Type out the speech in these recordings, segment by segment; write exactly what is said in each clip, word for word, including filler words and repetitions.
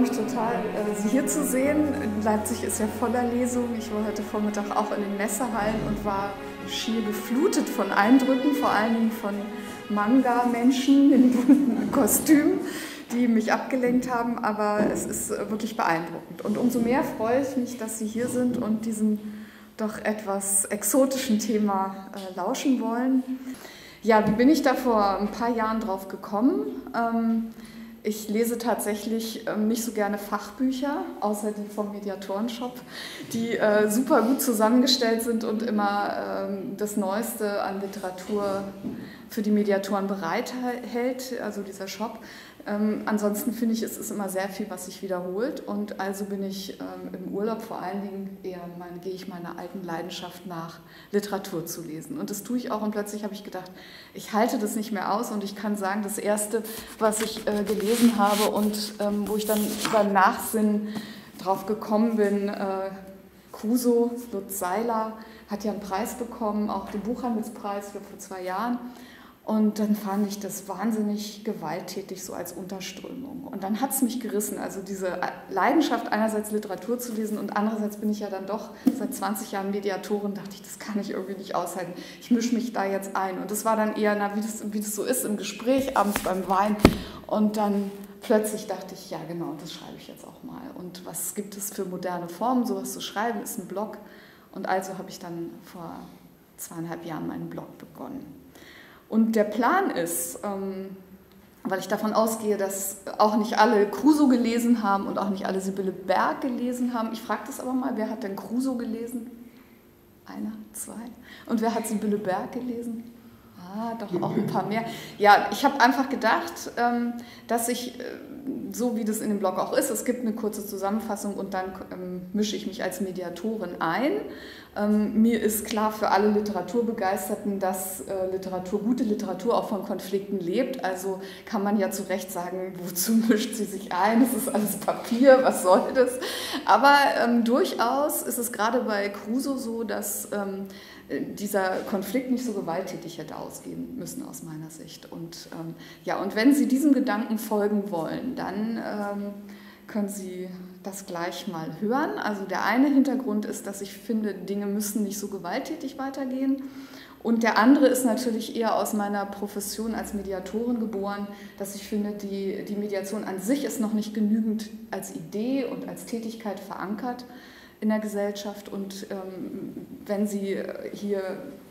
mich total, äh, Sie hier zu sehen. Leipzig ist ja voller Lesungen. Ich war heute Vormittag auch in den Messehallen und war schier geflutet von Eindrücken, vor allen Dingen von Manga-Menschen in bunten Kostümen, die mich abgelenkt haben. Aber es ist wirklich beeindruckend. Und umso mehr freue ich mich, dass Sie hier sind und diesem doch etwas exotischen Thema äh, lauschen wollen. Ja, wie bin ich da vor ein paar Jahren drauf gekommen? Ähm, Ich lese tatsächlich ähm, nicht so gerne Fachbücher, außer die vom Mediatoren-Shop, die äh, super gut zusammengestellt sind und immer ähm, das Neueste an Literatur für die Mediatoren bereithält, also dieser Shop. Ähm, ansonsten finde ich, es ist immer sehr viel, was sich wiederholt, und also bin ich ähm, im Urlaub vor allen Dingen eher, mein, gehe ich meiner alten Leidenschaft nach, Literatur zu lesen. Und das tue ich auch, und plötzlich habe ich gedacht, ich halte das nicht mehr aus, und ich kann sagen, das Erste, was ich äh, gelesen habe und ähm, wo ich dann beim Nachsinnen drauf gekommen bin, äh, Crusoe, Lutz Seiler, hat ja einen Preis bekommen, auch den Buchhandelspreis, ich glaube vor zwei Jahren. Und dann fand ich das wahnsinnig gewalttätig, so als Unterströmung. Und dann hat es mich gerissen, also diese Leidenschaft, einerseits Literatur zu lesen, und andererseits bin ich ja dann doch seit zwanzig Jahren Mediatorin, dachte ich, das kann ich irgendwie nicht aushalten. Ich mische mich da jetzt ein. Und das war dann eher, na, wie das, wie das so ist, im Gespräch, abends beim Wein. Und dann plötzlich dachte ich, ja genau, das schreibe ich jetzt auch mal. Und was gibt es für moderne Formen, sowas zu schreiben, ist ein Blog. Und also habe ich dann vor zweieinhalb Jahren meinen Blog begonnen. Und der Plan ist, ähm, weil ich davon ausgehe, dass auch nicht alle Crusoe gelesen haben und auch nicht alle Sibylle Berg gelesen haben. Ich frage das aber mal, wer hat denn Crusoe gelesen? Einer, zwei. Und wer hat Sibylle Berg gelesen? Ah, doch auch ein paar mehr. Ja, ich habe einfach gedacht, ähm, dass ich, äh, so wie das in dem Blog auch ist, es gibt eine kurze Zusammenfassung und dann ähm, mische ich mich als Mediatorin ein. Ähm, mir ist klar für alle Literaturbegeisterten, dass äh, Literatur, gute Literatur auch von Konflikten lebt. Also kann man ja zu Recht sagen, wozu mischt sie sich ein? Es ist alles Papier, was soll das? Aber ähm, durchaus ist es gerade bei Crusoe so, dass ähm, dieser Konflikt nicht so gewalttätig hätte ausgehen müssen aus meiner Sicht. Und, ähm, ja, und wenn Sie diesem Gedanken folgen wollen, dann ähm, können Sie das gleich mal hören. Also der eine Hintergrund ist, dass ich finde, Dinge müssen nicht so gewalttätig weitergehen. Und der andere ist natürlich eher aus meiner Profession als Mediatorin geboren, dass ich finde, die, die Mediation an sich ist noch nicht genügend als Idee und als Tätigkeit verankert in der Gesellschaft. Und ähm, wenn Sie hier,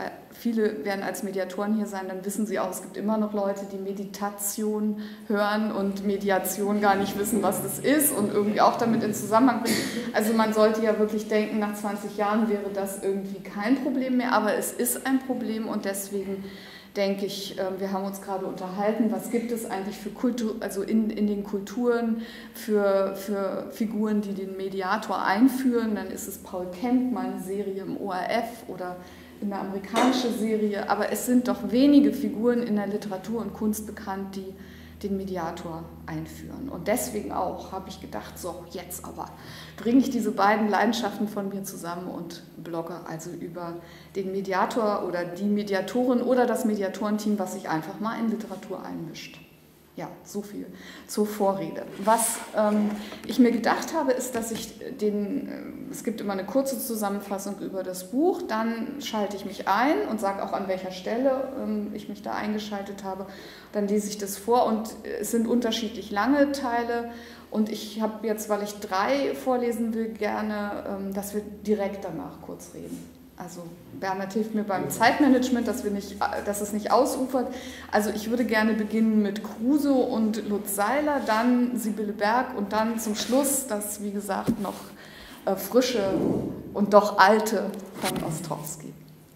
viele werden als Mediatoren hier sein, dann wissen Sie auch, es gibt immer noch Leute, die Meditation hören und Mediation gar nicht wissen, was das ist und irgendwie auch damit in Zusammenhang bringen. Also man sollte ja wirklich denken, nach zwanzig Jahren wäre das irgendwie kein Problem mehr, aber es ist ein Problem, und deswegen denke ich, wir haben uns gerade unterhalten, was gibt es eigentlich für Kultur, also in, in den Kulturen für, für Figuren, die den Mediator einführen. Dann ist es Paul Kemp, meine Serie im O R F oder eine amerikanische Serie, aber es sind doch wenige Figuren in der Literatur und Kunst bekannt, die den Mediator einführen. Und deswegen auch habe ich gedacht, so jetzt aber bringe ich diese beiden Leidenschaften von mir zusammen und blogge also über den Mediator oder die Mediatorin oder das Mediatorenteam, was sich einfach mal in Literatur einmischt. Ja, so viel zur Vorrede. Was ähm, ich mir gedacht habe, ist, dass ich den, äh, es gibt immer eine kurze Zusammenfassung über das Buch, dann schalte ich mich ein und sage auch, an welcher Stelle ähm, ich mich da eingeschaltet habe. Dann lese ich das vor, und es sind unterschiedlich lange Teile, und ich habe jetzt, weil ich drei vorlesen will, gerne, ähm, dass wir direkt danach kurz reden. Also Bernhard hilft mir beim Zeitmanagement, dass, wir nicht, dass es nicht ausufert. Also ich würde gerne beginnen mit Crusoe und Lutz Seiler, dann Sibylle Berg und dann zum Schluss das, wie gesagt, noch äh, frische und doch alte von Ostrowski.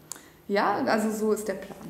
Ja, also so ist der Plan.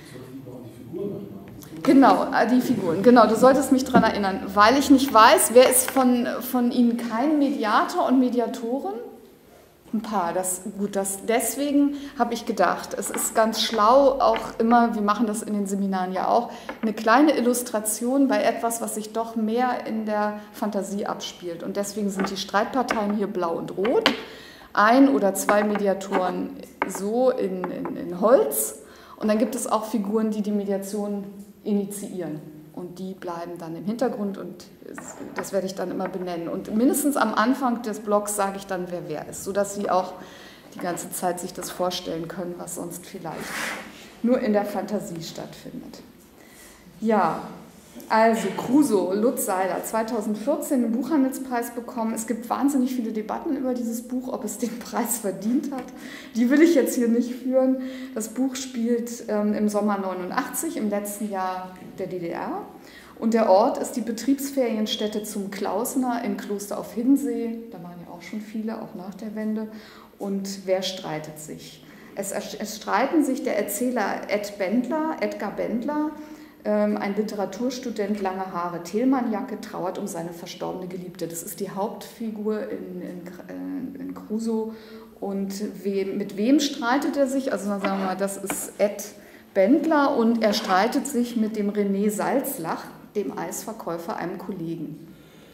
Genau, die Figuren. Genau, du solltest mich daran erinnern, weil ich nicht weiß, wer ist von, von Ihnen kein Mediator und Mediatorin? Ein paar, das, gut, das, deswegen habe ich gedacht, es ist ganz schlau, auch immer, wir machen das in den Seminaren ja auch, eine kleine Illustration bei etwas, was sich doch mehr in der Fantasie abspielt. Und deswegen sind die Streitparteien hier blau und rot, ein oder zwei Mediatoren so in, in, in Holz, und dann gibt es auch Figuren, die die Mediation initiieren. Und die bleiben dann im Hintergrund und das werde ich dann immer benennen. Und mindestens am Anfang des Blogs sage ich dann, wer wer ist, sodass Sie auch die ganze Zeit sich das vorstellen können, was sonst vielleicht nur in der Fantasie stattfindet. Ja, also Crusoe, Lutz Seiler, zweitausendvierzehn den Buchhandelspreis bekommen. Es gibt wahnsinnig viele Debatten über dieses Buch, ob es den Preis verdient hat. Die will ich jetzt hier nicht führen. Das Buch spielt ähm, im Sommer neunundachtzig, im letzten Jahr der D D R. Und der Ort ist die Betriebsferienstätte zum Klausner im Kloster auf Hiddensee. Da waren ja auch schon viele, auch nach der Wende. Und wer streitet sich? Es, es streiten sich der Erzähler Ed Bendler, Edgar Bendler, ein Literaturstudent, lange Haare, Thälmannjacke, trauert um seine verstorbene Geliebte. Das ist die Hauptfigur in, in, in Crusoe. Und wem, mit wem streitet er sich? Also sagen wir mal, das ist Ed Bendler und er streitet sich mit dem René Salzlach, dem Eisverkäufer, einem Kollegen.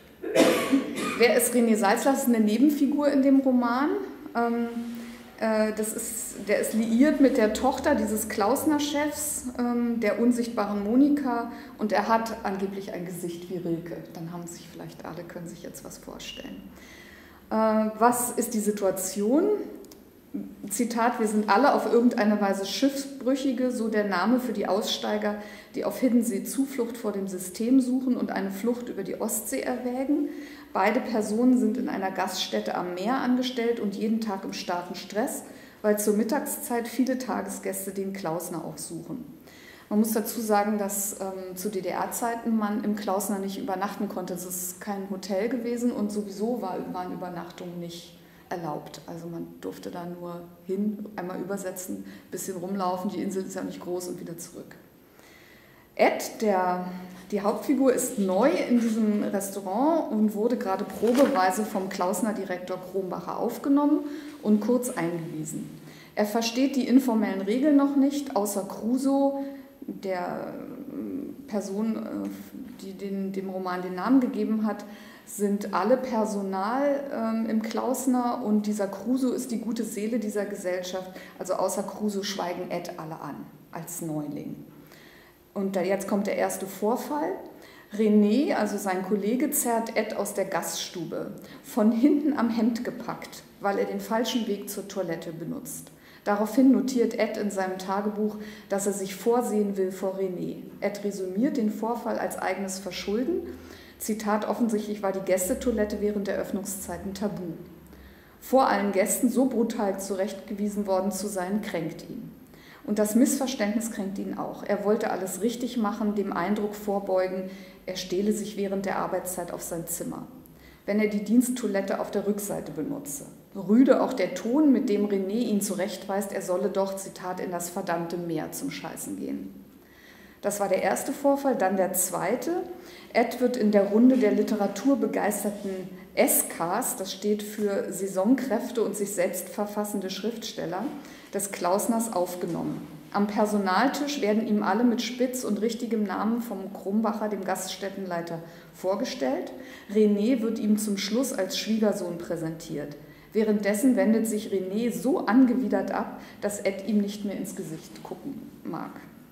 Wer ist René Salzlach? Das ist eine Nebenfigur in dem Roman. Ähm, Das ist, der ist liiert mit der Tochter dieses Klausner-Chefs, ähm, der unsichtbaren Monika, und er hat angeblich ein Gesicht wie Rilke. Dann haben sich vielleicht alle, können sich jetzt was vorstellen. Äh, was ist die Situation? Zitat, wir sind alle auf irgendeine Weise Schiffsbrüchige, so der Name für die Aussteiger, die auf Hiddensee Zuflucht vor dem System suchen und eine Flucht über die Ostsee erwägen. Beide Personen sind in einer Gaststätte am Meer angestellt und jeden Tag im starken Stress, weil zur Mittagszeit viele Tagesgäste den Klausner aufsuchen. Man muss dazu sagen, dass ähm, zu D D R-Zeiten man im Klausner nicht übernachten konnte. Es ist kein Hotel gewesen und sowieso war, waren Übernachtungen nicht erlaubt. Also man durfte da nur hin, einmal übersetzen, ein bisschen rumlaufen, die Insel ist ja nicht groß und wieder zurück. Ed, der, die Hauptfigur, ist neu in diesem Restaurant und wurde gerade probeweise vom Klausner-Direktor Kronbacher aufgenommen und kurz eingewiesen. Er versteht die informellen Regeln noch nicht, außer Crusoe, der Person, die den, dem Roman den Namen gegeben hat, sind alle Personal ähm, im Klausner und dieser Crusoe ist die gute Seele dieser Gesellschaft. Also außer Crusoe schweigen Ed alle an, als Neuling. Und da, jetzt kommt der erste Vorfall. René, also sein Kollege, zerrt Ed aus der Gaststube, von hinten am Hemd gepackt, weil er den falschen Weg zur Toilette benutzt. Daraufhin notiert Ed in seinem Tagebuch, dass er sich vorsehen will vor René. Ed resümiert den Vorfall als eigenes Verschulden. Zitat, offensichtlich war die Gästetoilette während der Öffnungszeiten tabu. Vor allen Gästen so brutal zurechtgewiesen worden zu sein, kränkt ihn. Und das Missverständnis kränkt ihn auch. Er wollte alles richtig machen, dem Eindruck vorbeugen, er stehle sich während der Arbeitszeit auf sein Zimmer, wenn er die Diensttoilette auf der Rückseite benutze. Rüde auch der Ton, mit dem René ihn zurechtweist, er solle doch, Zitat, in das verdammte Meer zum Scheißen gehen. Das war der erste Vorfall, dann der zweite. Ed wird in der Runde der literaturbegeisterten S Ks, das steht für Saisonkräfte und sich selbst verfassende Schriftsteller, des Klausners aufgenommen. Am Personaltisch werden ihm alle mit Spitz und richtigem Namen vom Kronbacher, dem Gaststättenleiter, vorgestellt. René wird ihm zum Schluss als Schwiegersohn präsentiert. Währenddessen wendet sich René so angewidert ab, dass Ed ihm nicht mehr ins Gesicht gucken mag.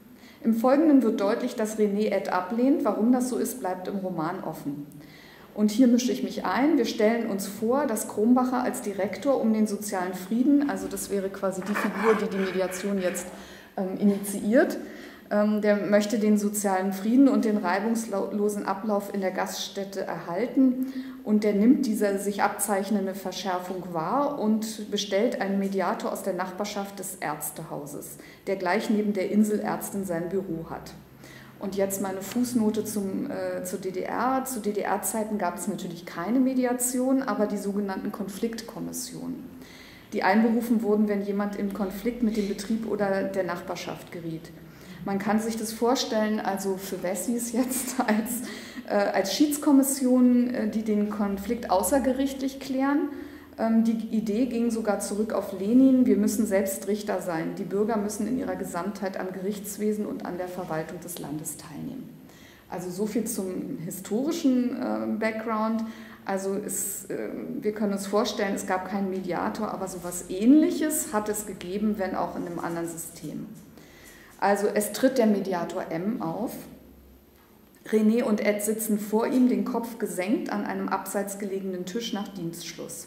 Im Folgenden wird deutlich, dass René Ed ablehnt. Warum das so ist, bleibt im Roman offen. Und hier mische ich mich ein. Wir stellen uns vor, dass Kronbacher als Direktor um den sozialen Frieden, also das wäre quasi die Figur, die die Mediation jetzt ähm, initiiert, ähm, der möchte den sozialen Frieden und den reibungslosen Ablauf in der Gaststätte erhalten und der nimmt diese sich abzeichnende Verschärfung wahr und bestellt einen Mediator aus der Nachbarschaft des Ärztehauses, der gleich neben der Inselärztin sein Büro hat. Und jetzt meine Fußnote zum, äh, zur D D R. Zu D D R-Zeiten gab es natürlich keine Mediation, aber die sogenannten Konfliktkommissionen, die einberufen wurden, wenn jemand in Konflikt mit dem Betrieb oder der Nachbarschaft geriet. Man kann sich das vorstellen, also für Wessis jetzt als, äh, als Schiedskommission, äh, die den Konflikt außergerichtlich klären. Ähm, die Idee ging sogar zurück auf Lenin, wir müssen selbst Richter sein. Die Bürger müssen in ihrer Gesamtheit am Gerichtswesen und an der Verwaltung des Landes teilnehmen. Also so viel zum historischen äh, Background. Also es, äh, wir können uns vorstellen, es gab keinen Mediator, aber so etwas Ähnliches hat es gegeben, wenn auch in einem anderen System. Also es tritt der Mediator M auf René und Ed sitzen vor ihm, den Kopf gesenkt, an einem abseits gelegenen Tisch nach Dienstschluss.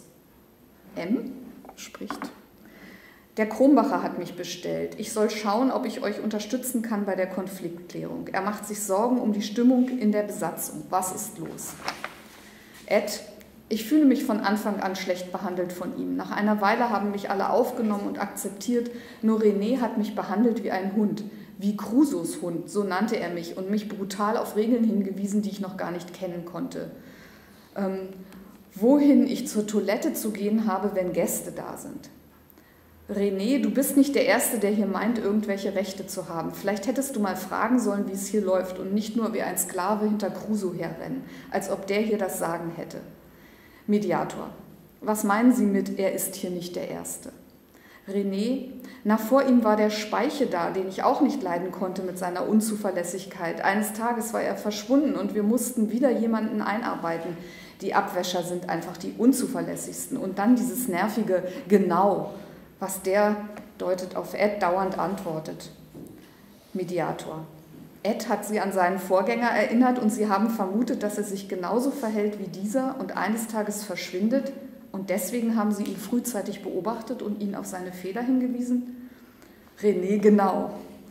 M. spricht. Der Krombacher hat mich bestellt. Ich soll schauen, ob ich euch unterstützen kann bei der Konfliktklärung. Er macht sich Sorgen um die Stimmung in der Besatzung. Was ist los? Ed, ich fühle mich von Anfang an schlecht behandelt von ihm. Nach einer Weile haben mich alle aufgenommen und akzeptiert. Nur René hat mich behandelt wie ein Hund. Wie Crusoes Hund, so nannte er mich und mich brutal auf Regeln hingewiesen, die ich noch gar nicht kennen konnte. Ähm, wohin ich zur Toilette zu gehen habe, wenn Gäste da sind. René, du bist nicht der Erste, der hier meint, irgendwelche Rechte zu haben. Vielleicht hättest du mal fragen sollen, wie es hier läuft und nicht nur wie ein Sklave hinter Crusoe herrennen, als ob der hier das Sagen hätte. Mediator, was meinen Sie mit, er ist hier nicht der Erste? René, na vor ihm war der Speiche da, den ich auch nicht leiden konnte mit seiner Unzuverlässigkeit. Eines Tages war er verschwunden und wir mussten wieder jemanden einarbeiten. Die Abwäscher sind einfach die unzuverlässigsten. Und dann dieses nervige Genau, was der, deutet auf Ed, dauernd antwortet. Mediator. Ed hat sie an seinen Vorgänger erinnert und sie haben vermutet, dass er sich genauso verhält wie dieser und eines Tages verschwindet und deswegen haben sie ihn frühzeitig beobachtet und ihn auf seine Fehler hingewiesen? René, genau.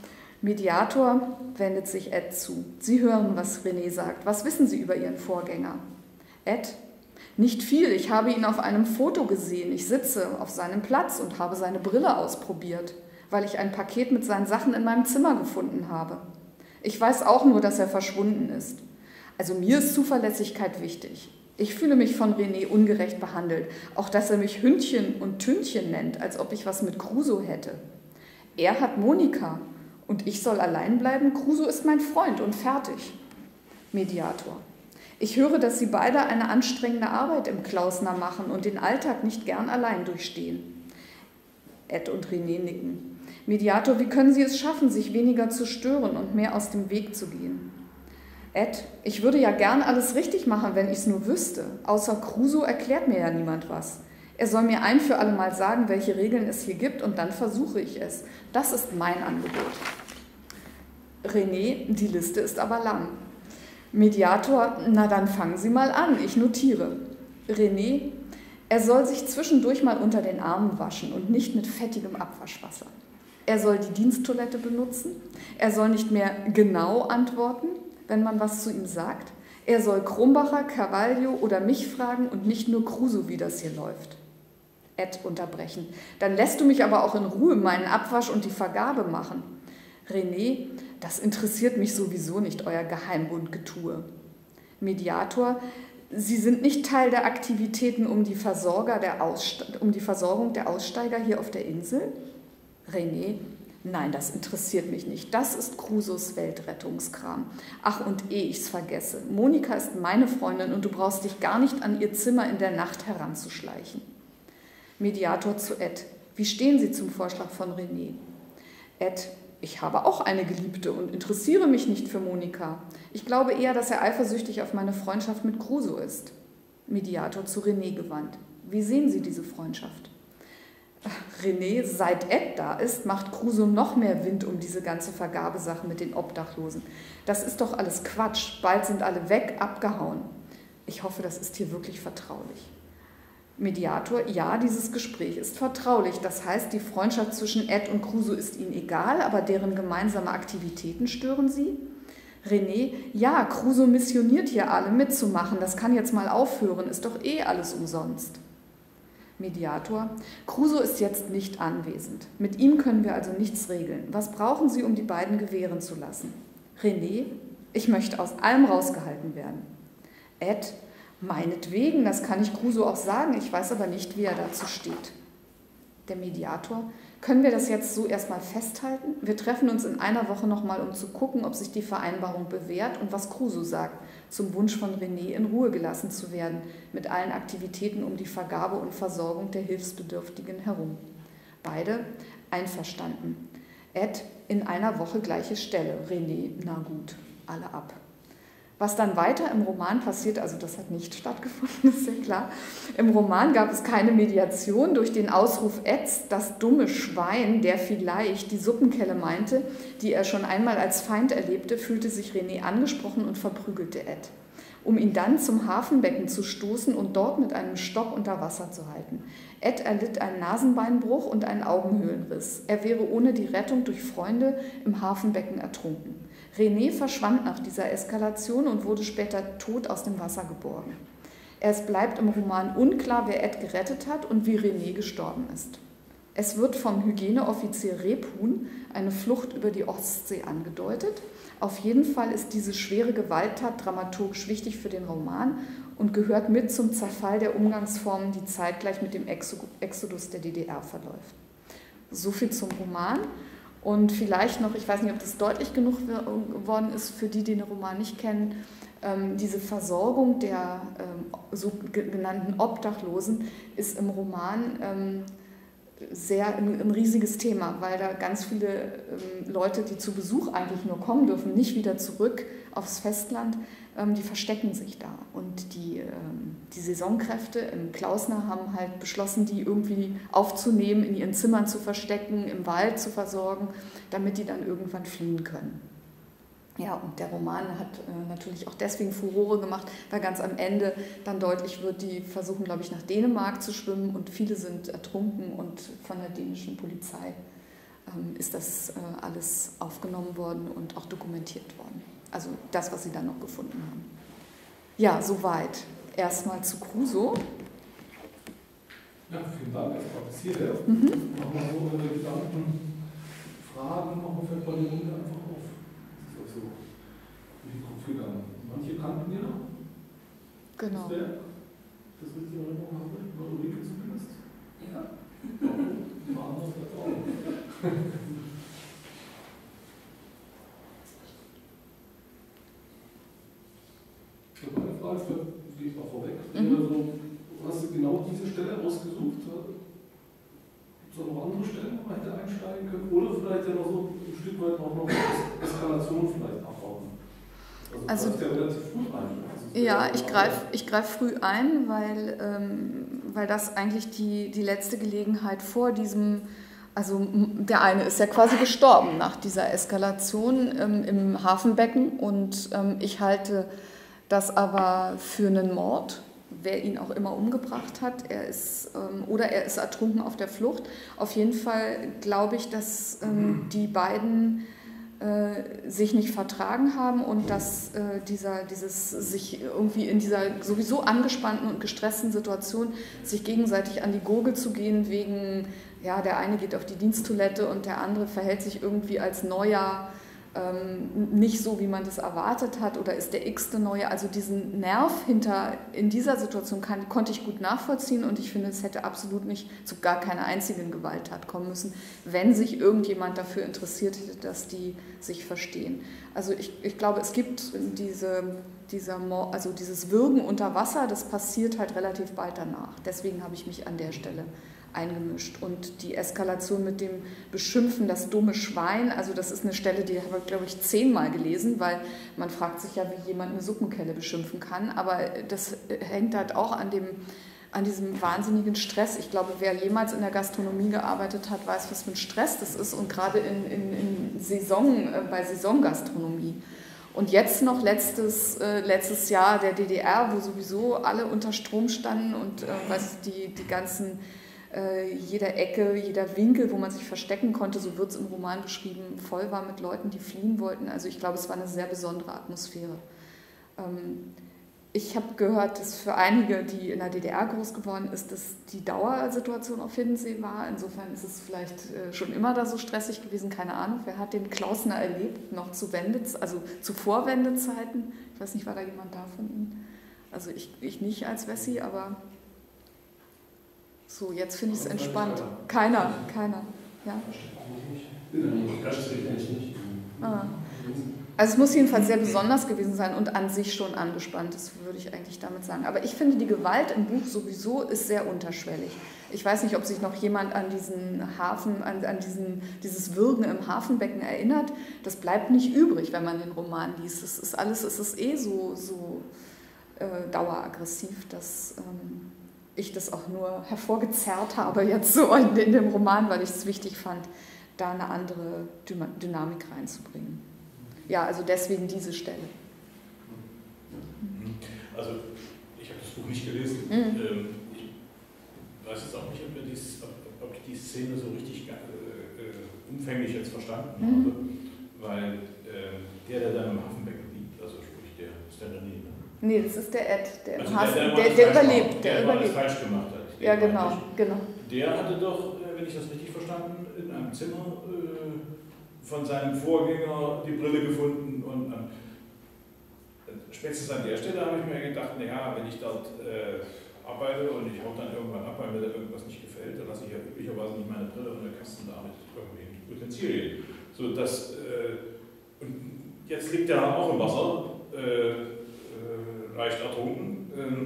Mediator wendet sich Ed zu. Sie hören, was René sagt. Was wissen Sie über Ihren Vorgänger? Ed, nicht viel. Ich habe ihn auf einem Foto gesehen. Ich sitze auf seinem Platz und habe seine Brille ausprobiert, weil ich ein Paket mit seinen Sachen in meinem Zimmer gefunden habe. Ich weiß auch nur, dass er verschwunden ist. Also mir ist Zuverlässigkeit wichtig. Ich fühle mich von René ungerecht behandelt. Auch, dass er mich Hündchen und Tündchen nennt, als ob ich was mit Crusoe hätte. Er hat Monika und ich soll allein bleiben. Crusoe ist mein Freund und fertig. Mediator. Ich höre, dass Sie beide eine anstrengende Arbeit im Klausner machen und den Alltag nicht gern allein durchstehen. Ed und René nicken. Mediator, wie können Sie es schaffen, sich weniger zu stören und mehr aus dem Weg zu gehen? Ed, ich würde ja gern alles richtig machen, wenn ich es nur wüsste. Außer Crusoe erklärt mir ja niemand was. Er soll mir ein für alle Mal sagen, welche Regeln es hier gibt, und dann versuche ich es. Das ist mein Angebot. René, die Liste ist aber lang. Mediator, na dann fangen Sie mal an, ich notiere. René, er soll sich zwischendurch mal unter den Armen waschen und nicht mit fettigem Abwaschwasser. Er soll die Diensttoilette benutzen. Er soll nicht mehr genau antworten, wenn man was zu ihm sagt. Er soll Krombacher, Carvalho oder mich fragen und nicht nur Crusoe, wie das hier läuft. Ed unterbrechen. Dann lässt du mich aber auch in Ruhe meinen Abwasch und die Vergabe machen. René, das interessiert mich sowieso nicht, euer Geheimbundgetue. Mediator, Sie sind nicht Teil der Aktivitäten um die, Versorger der Ausste- um die Versorgung der Aussteiger hier auf der Insel? René, nein, das interessiert mich nicht. Das ist Crusoes Weltrettungskram. Ach, und ehe ich's vergesse, Monika ist meine Freundin und du brauchst dich gar nicht an ihr Zimmer in der Nacht heranzuschleichen. Mediator zu Ed. Wie stehen Sie zum Vorschlag von René? Ed, ich habe auch eine Geliebte und interessiere mich nicht für Monika. Ich glaube eher, dass er eifersüchtig auf meine Freundschaft mit Crusoe ist. Mediator zu René gewandt. Wie sehen Sie diese Freundschaft? René, seit Ed da ist, macht Crusoe noch mehr Wind um diese ganze Vergabesache mit den Obdachlosen. Das ist doch alles Quatsch. Bald sind alle weg, abgehauen. Ich hoffe, das ist hier wirklich vertraulich. Mediator, ja, dieses Gespräch ist vertraulich. Das heißt, die Freundschaft zwischen Ed und Crusoe ist Ihnen egal, aber deren gemeinsame Aktivitäten stören Sie? René, ja, Crusoe missioniert hier alle mitzumachen. Das kann jetzt mal aufhören, ist doch eh alles umsonst. Mediator, Crusoe ist jetzt nicht anwesend. Mit ihm können wir also nichts regeln. Was brauchen Sie, um die beiden gewähren zu lassen? René, ich möchte aus allem rausgehalten werden. Ed, meinetwegen, das kann ich Crusoe auch sagen, ich weiß aber nicht, wie er dazu steht. Der Mediator, können wir das jetzt so erstmal festhalten? Wir treffen uns in einer Woche nochmal, um zu gucken, ob sich die Vereinbarung bewährt und was Crusoe sagt, zum Wunsch von René in Ruhe gelassen zu werden, mit allen Aktivitäten um die Vergabe und Versorgung der Hilfsbedürftigen herum. Beide einverstanden. Ed, in einer Woche gleiche Stelle. René, na gut, alle ab. Was dann weiter im Roman passiert, also das hat nicht stattgefunden, ist ja klar. Im Roman gab es keine Mediation. Durch den Ausruf Eds, das dumme Schwein, der vielleicht die Suppenkelle meinte, die er schon einmal als Feind erlebte, fühlte sich René angesprochen und verprügelte Ed, um ihn dann zum Hafenbecken zu stoßen und dort mit einem Stock unter Wasser zu halten. Ed erlitt einen Nasenbeinbruch und einen Augenhöhlenriss. Er wäre ohne die Rettung durch Freunde im Hafenbecken ertrunken. René verschwand nach dieser Eskalation und wurde später tot aus dem Wasser geborgen. Es bleibt im Roman unklar, wer Ed gerettet hat und wie René gestorben ist. Es wird vom Hygieneoffizier Rebhuhn eine Flucht über die Ostsee angedeutet. Auf jeden Fall ist diese schwere Gewalttat dramaturgisch wichtig für den Roman und gehört mit zum Zerfall der Umgangsformen, die zeitgleich mit dem Exodus der D D R verläuft. So viel zum Roman. Und vielleicht noch, ich weiß nicht, ob das deutlich genug geworden ist für die, die den Roman nicht kennen, ähm, diese Versorgung der ähm, sogenannten Obdachlosen ist im Roman ähm, sehr ein, ein riesiges Thema, weil da ganz viele ähm, Leute, die zu Besuch eigentlich nur kommen dürfen, nicht wieder zurück aufs Festland, ähm, die verstecken sich da. Und die, ähm, die Saisonkräfte im Klausner haben halt beschlossen, die irgendwie aufzunehmen, in ihren Zimmern zu verstecken, im Wald zu versorgen, damit die dann irgendwann fliehen können. Ja, und der Roman hat äh, natürlich auch deswegen Furore gemacht, weil ganz am Ende dann deutlich wird, die versuchen, glaube ich, nach Dänemark zu schwimmen und viele sind ertrunken und von der dänischen Polizei ähm, ist das äh, alles aufgenommen worden und auch dokumentiert worden. Also das, was sie dann noch gefunden haben. Ja, soweit. Erstmal zu Crusoe. Ja, vielen Dank erstmal bis hierher. Mhm. Machen wir so eure Gedanken, Fragen, machen wir vielleicht bei der Runde einfach auf. Das ist also durch den Kopf gegangen. Manche kannten ja Genau. das Werk, das richtig in Erinnerung habe, bei Ulrike zumindest. Ja. Ein paar andere vielleicht auch. Meine Frage ist, gehe ich mal vorweg, mhm. also, hast du genau diese Stelle ausgesucht? Gibt es auch noch andere Stellen, wo man hätte einsteigen können? Oder vielleicht ja noch so ein Stück weit auch noch Eskalation vielleicht abbauen? Also, also du ja relativ früh ein. Also, ja, ich greife ich greif früh ein, weil, ähm, weil das eigentlich die, die letzte Gelegenheit vor diesem, also der eine ist ja quasi gestorben nach dieser Eskalation ähm, im Hafenbecken und ähm, ich halte das aber für einen Mord, wer ihn auch immer umgebracht hat. Er ist, ähm, oder er ist ertrunken auf der Flucht. Auf jeden Fall glaube ich, dass ähm, die beiden äh, sich nicht vertragen haben und dass äh, dieser, dieses sich irgendwie in dieser sowieso angespannten und gestressten Situation sich gegenseitig an die Gurgel zu gehen wegen, ja, der eine geht auf die Diensttoilette und der andere verhält sich irgendwie als Neuer Ähm, nicht so, wie man das erwartet hat oder ist der x-te Neue. Also diesen Nerv hinter, in dieser Situation kann, konnte ich gut nachvollziehen und ich finde, es hätte absolut nicht zu gar keiner einzigen Gewalttat kommen müssen, wenn sich irgendjemand dafür interessiert hätte, dass die sich verstehen. Also ich, ich glaube, es gibt diese, dieser, also dieses Würgen unter Wasser, das passiert halt relativ bald danach. Deswegen habe ich mich an der Stelle eingemischt. Und die Eskalation mit dem Beschimpfen, das dumme Schwein, also das ist eine Stelle, die habe ich, glaube ich, zehnmal gelesen, weil man fragt sich ja, wie jemand eine Suppenkelle beschimpfen kann, aber das hängt halt auch an dem, an diesem wahnsinnigen Stress. Ich glaube, wer jemals in der Gastronomie gearbeitet hat, weiß, was für ein Stress das ist und gerade in, in, in Saison, äh, bei Saisongastronomie. Und jetzt noch letztes, äh, letztes Jahr der D D R, wo sowieso alle unter Strom standen und äh, was die, die ganzen jeder Ecke, jeder Winkel, wo man sich verstecken konnte, so wird es im Roman beschrieben, voll war mit Leuten, die fliehen wollten. Also ich glaube, es war eine sehr besondere Atmosphäre. Ich habe gehört, dass für einige, die in der D D R groß geworden ist, dass die Dauersituation auf Hiddensee war. Insofern ist es vielleicht schon immer da so stressig gewesen, keine Ahnung. Wer hat den Klausner erlebt, noch zu Wende, also zu Vorwendezeiten? Ich weiß nicht, war da jemand da von Ihnen? Also ich, ich nicht als Wessi, aber... So, jetzt finde ich es entspannt. Keiner, keiner. Ja? Nee, das kenne ich nicht. Ah. Also es muss jedenfalls sehr besonders gewesen sein und an sich schon angespannt, das würde ich eigentlich damit sagen. Aber ich finde, die Gewalt im Buch sowieso ist sehr unterschwellig. Ich weiß nicht, ob sich noch jemand an diesen Hafen, an, an diesen, dieses Würgen im Hafenbecken erinnert. Das bleibt nicht übrig, wenn man den Roman liest. Es ist alles, es ist eh so, so äh, daueraggressiv, dass ähm, ich das auch nur hervorgezerrt habe jetzt so in, in dem Roman, weil ich es wichtig fand, da eine andere Dynamik reinzubringen. Ja, also deswegen diese Stelle. Also ich habe das Buch nicht gelesen. Mhm. Ähm, ich weiß jetzt auch nicht, ob, dies, ob, ob ich die Szene so richtig äh, umfänglich jetzt verstanden mhm. habe, weil äh, der, der dann im Hafenbecken liegt, also sprich, der ist der René. Ne? Nee, das ist der Ed, der, also Hafen, der, der, der, der überlebt. Der, der überlebt. falsch gemacht hat. Ja, genau, genau. Der hatte doch, wenn ich das richtig verstanden, in einem Zimmer äh, von seinem Vorgänger die Brille gefunden und äh, spätestens an der Stelle habe ich mir gedacht, naja, wenn ich dort äh, arbeite und ich hau dann irgendwann ab, weil mir da irgendwas nicht gefällt, dann lasse ich ja üblicherweise nicht meine Brille und der Kasten da mit irgendwelchen Utensilien. So, das, äh, und jetzt liegt er auch im Wasser, äh, äh, leicht ertrunken. Ähm,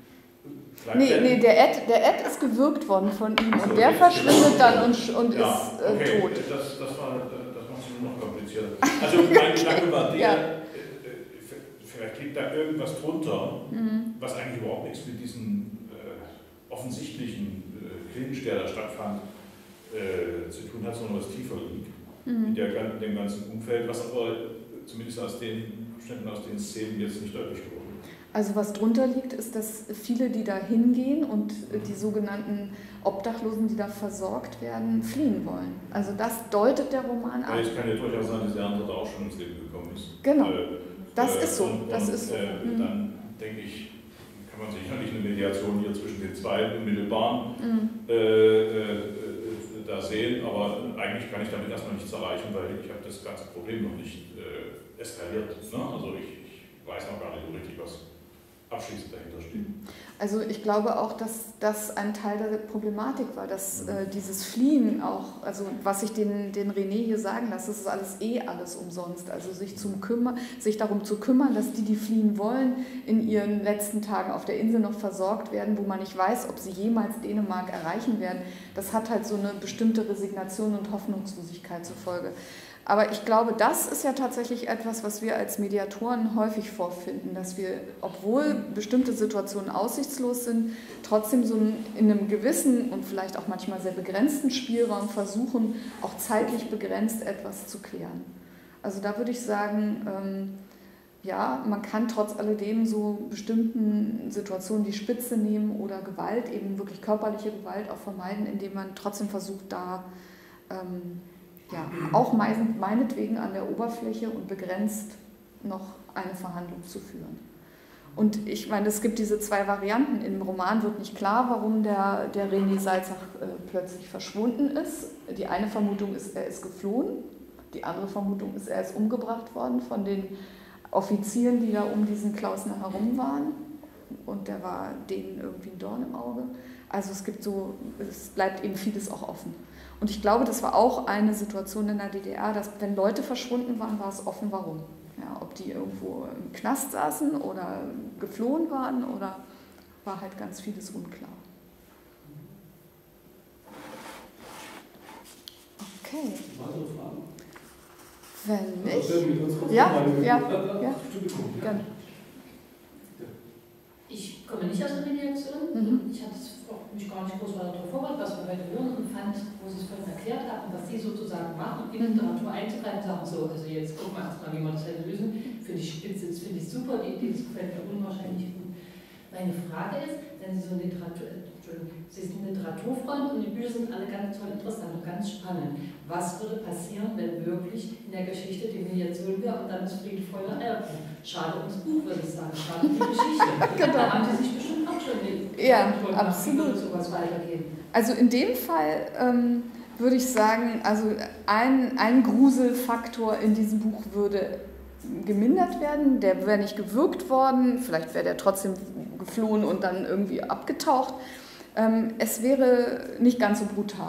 Nee, nee der, Ed, der Ed ist gewürgt worden von ihm und so, der verschwindet dann und, und ja, ist äh, okay. tot. Das, das, war, das macht es noch komplizierter. Also mein Gedanke war der, ja. äh, vielleicht liegt da irgendwas drunter, mhm. was eigentlich überhaupt nichts mit diesem äh, offensichtlichen äh, Clinch, der da stattfand, äh, zu tun hat, sondern was tiefer liegt. Mhm. In, der, in dem ganzen Umfeld, was aber zumindest aus den Abschnitten, aus den Szenen jetzt nicht deutlich wurde. Also was drunter liegt, ist, dass viele, die da hingehen und die sogenannten Obdachlosen, die da versorgt werden, fliehen wollen. Also das deutet der Roman an. Ja, es kann ja durchaus sein, dass der andere da auch schon ins Leben gekommen ist. Genau, äh, das äh, ist so. Und, das und, ist so. Äh, mhm. Dann denke ich, kann man sicherlich eine Mediation hier zwischen den zwei unmittelbaren mhm. äh, äh, da sehen, aber eigentlich kann ich damit erstmal nichts erreichen, weil ich habe das ganze Problem noch nicht äh, eskaliert. Ne? Also ich, ich weiß noch gar nicht so richtig, was abschließend dahinter steht. Also ich glaube auch, dass das ein Teil der Problematik war, dass äh, dieses Fliehen auch, also was ich den, den René hier sagen lasse, das ist alles eh alles umsonst. Also sich, zum Kümmer, sich darum zu kümmern, dass die, die fliehen wollen, in ihren letzten Tagen auf der Insel noch versorgt werden, wo man nicht weiß, ob sie jemals Dänemark erreichen werden, das hat halt so eine bestimmte Resignation und Hoffnungslosigkeit zur Folge. Aber ich glaube, das ist ja tatsächlich etwas, was wir als Mediatoren häufig vorfinden, dass wir, obwohl bestimmte Situationen aussichtslos sind, trotzdem so in einem gewissen und vielleicht auch manchmal sehr begrenzten Spielraum versuchen, auch zeitlich begrenzt etwas zu klären. Also da würde ich sagen, ähm, ja, man kann trotz alledem so bestimmten Situationen die Spitze nehmen oder Gewalt, eben wirklich körperliche Gewalt auch vermeiden, indem man trotzdem versucht, da ähm, ja, auch meinetwegen an der Oberfläche und begrenzt noch eine Verhandlung zu führen. Und ich meine, es gibt diese zwei Varianten. Im Roman wird nicht klar, warum der, der René Salzach äh, plötzlich verschwunden ist. Die eine Vermutung ist, er ist geflohen. Die andere Vermutung ist, er ist umgebracht worden von den Offizieren, die da um diesen Klausner herum waren. Und der war denen irgendwie ein Dorn im Auge. Also es gibt so, es bleibt eben vieles auch offen. Und ich glaube, das war auch eine Situation in der D D R, dass wenn Leute verschwunden waren, war es offen, warum. Ja, ob die irgendwo im Knast saßen oder geflohen waren, oder war halt ganz vieles unklar. Okay. Weitere Fragen? Wenn nicht. Ja, ja, ja. Gerne. Ich komme nicht aus der Mediation. Mhm. Ich hatte mich gar nicht groß weiter darauf vorbereitet, was wir heute hören, und fand, wo Sie es vorhin erklärt haben, was Sie sozusagen machen, in Literatur einzugreifen, sagen so, also jetzt gucken wir erstmal, wie wir das hätte lösen. Finde ich spitze, das finde ich super, die Idee, das gefällt mir unwahrscheinlich gut. Meine Frage ist, wenn Sie so ein Literatur, Entschuldigung, Sie sind ein Literaturfreund und die Bücher sind alle ganz toll interessant und ganz spannend. Was würde passieren, wenn wirklich in der Geschichte die Mediation wäre und dann das Friedefeuer Erben? Schade ums Buch, würde ich sagen, schade um die Geschichte. Genau. Da haben Sie sich bestimmt auch schon die ja, absolut. sowas weitergeben. Also in dem Fall ähm, würde ich sagen, also ein, ein Gruselfaktor in diesem Buch würde gemindert werden, der wäre nicht gewürgt worden, vielleicht wäre der trotzdem geflohen und dann irgendwie abgetaucht. Ähm, es wäre nicht ganz so brutal.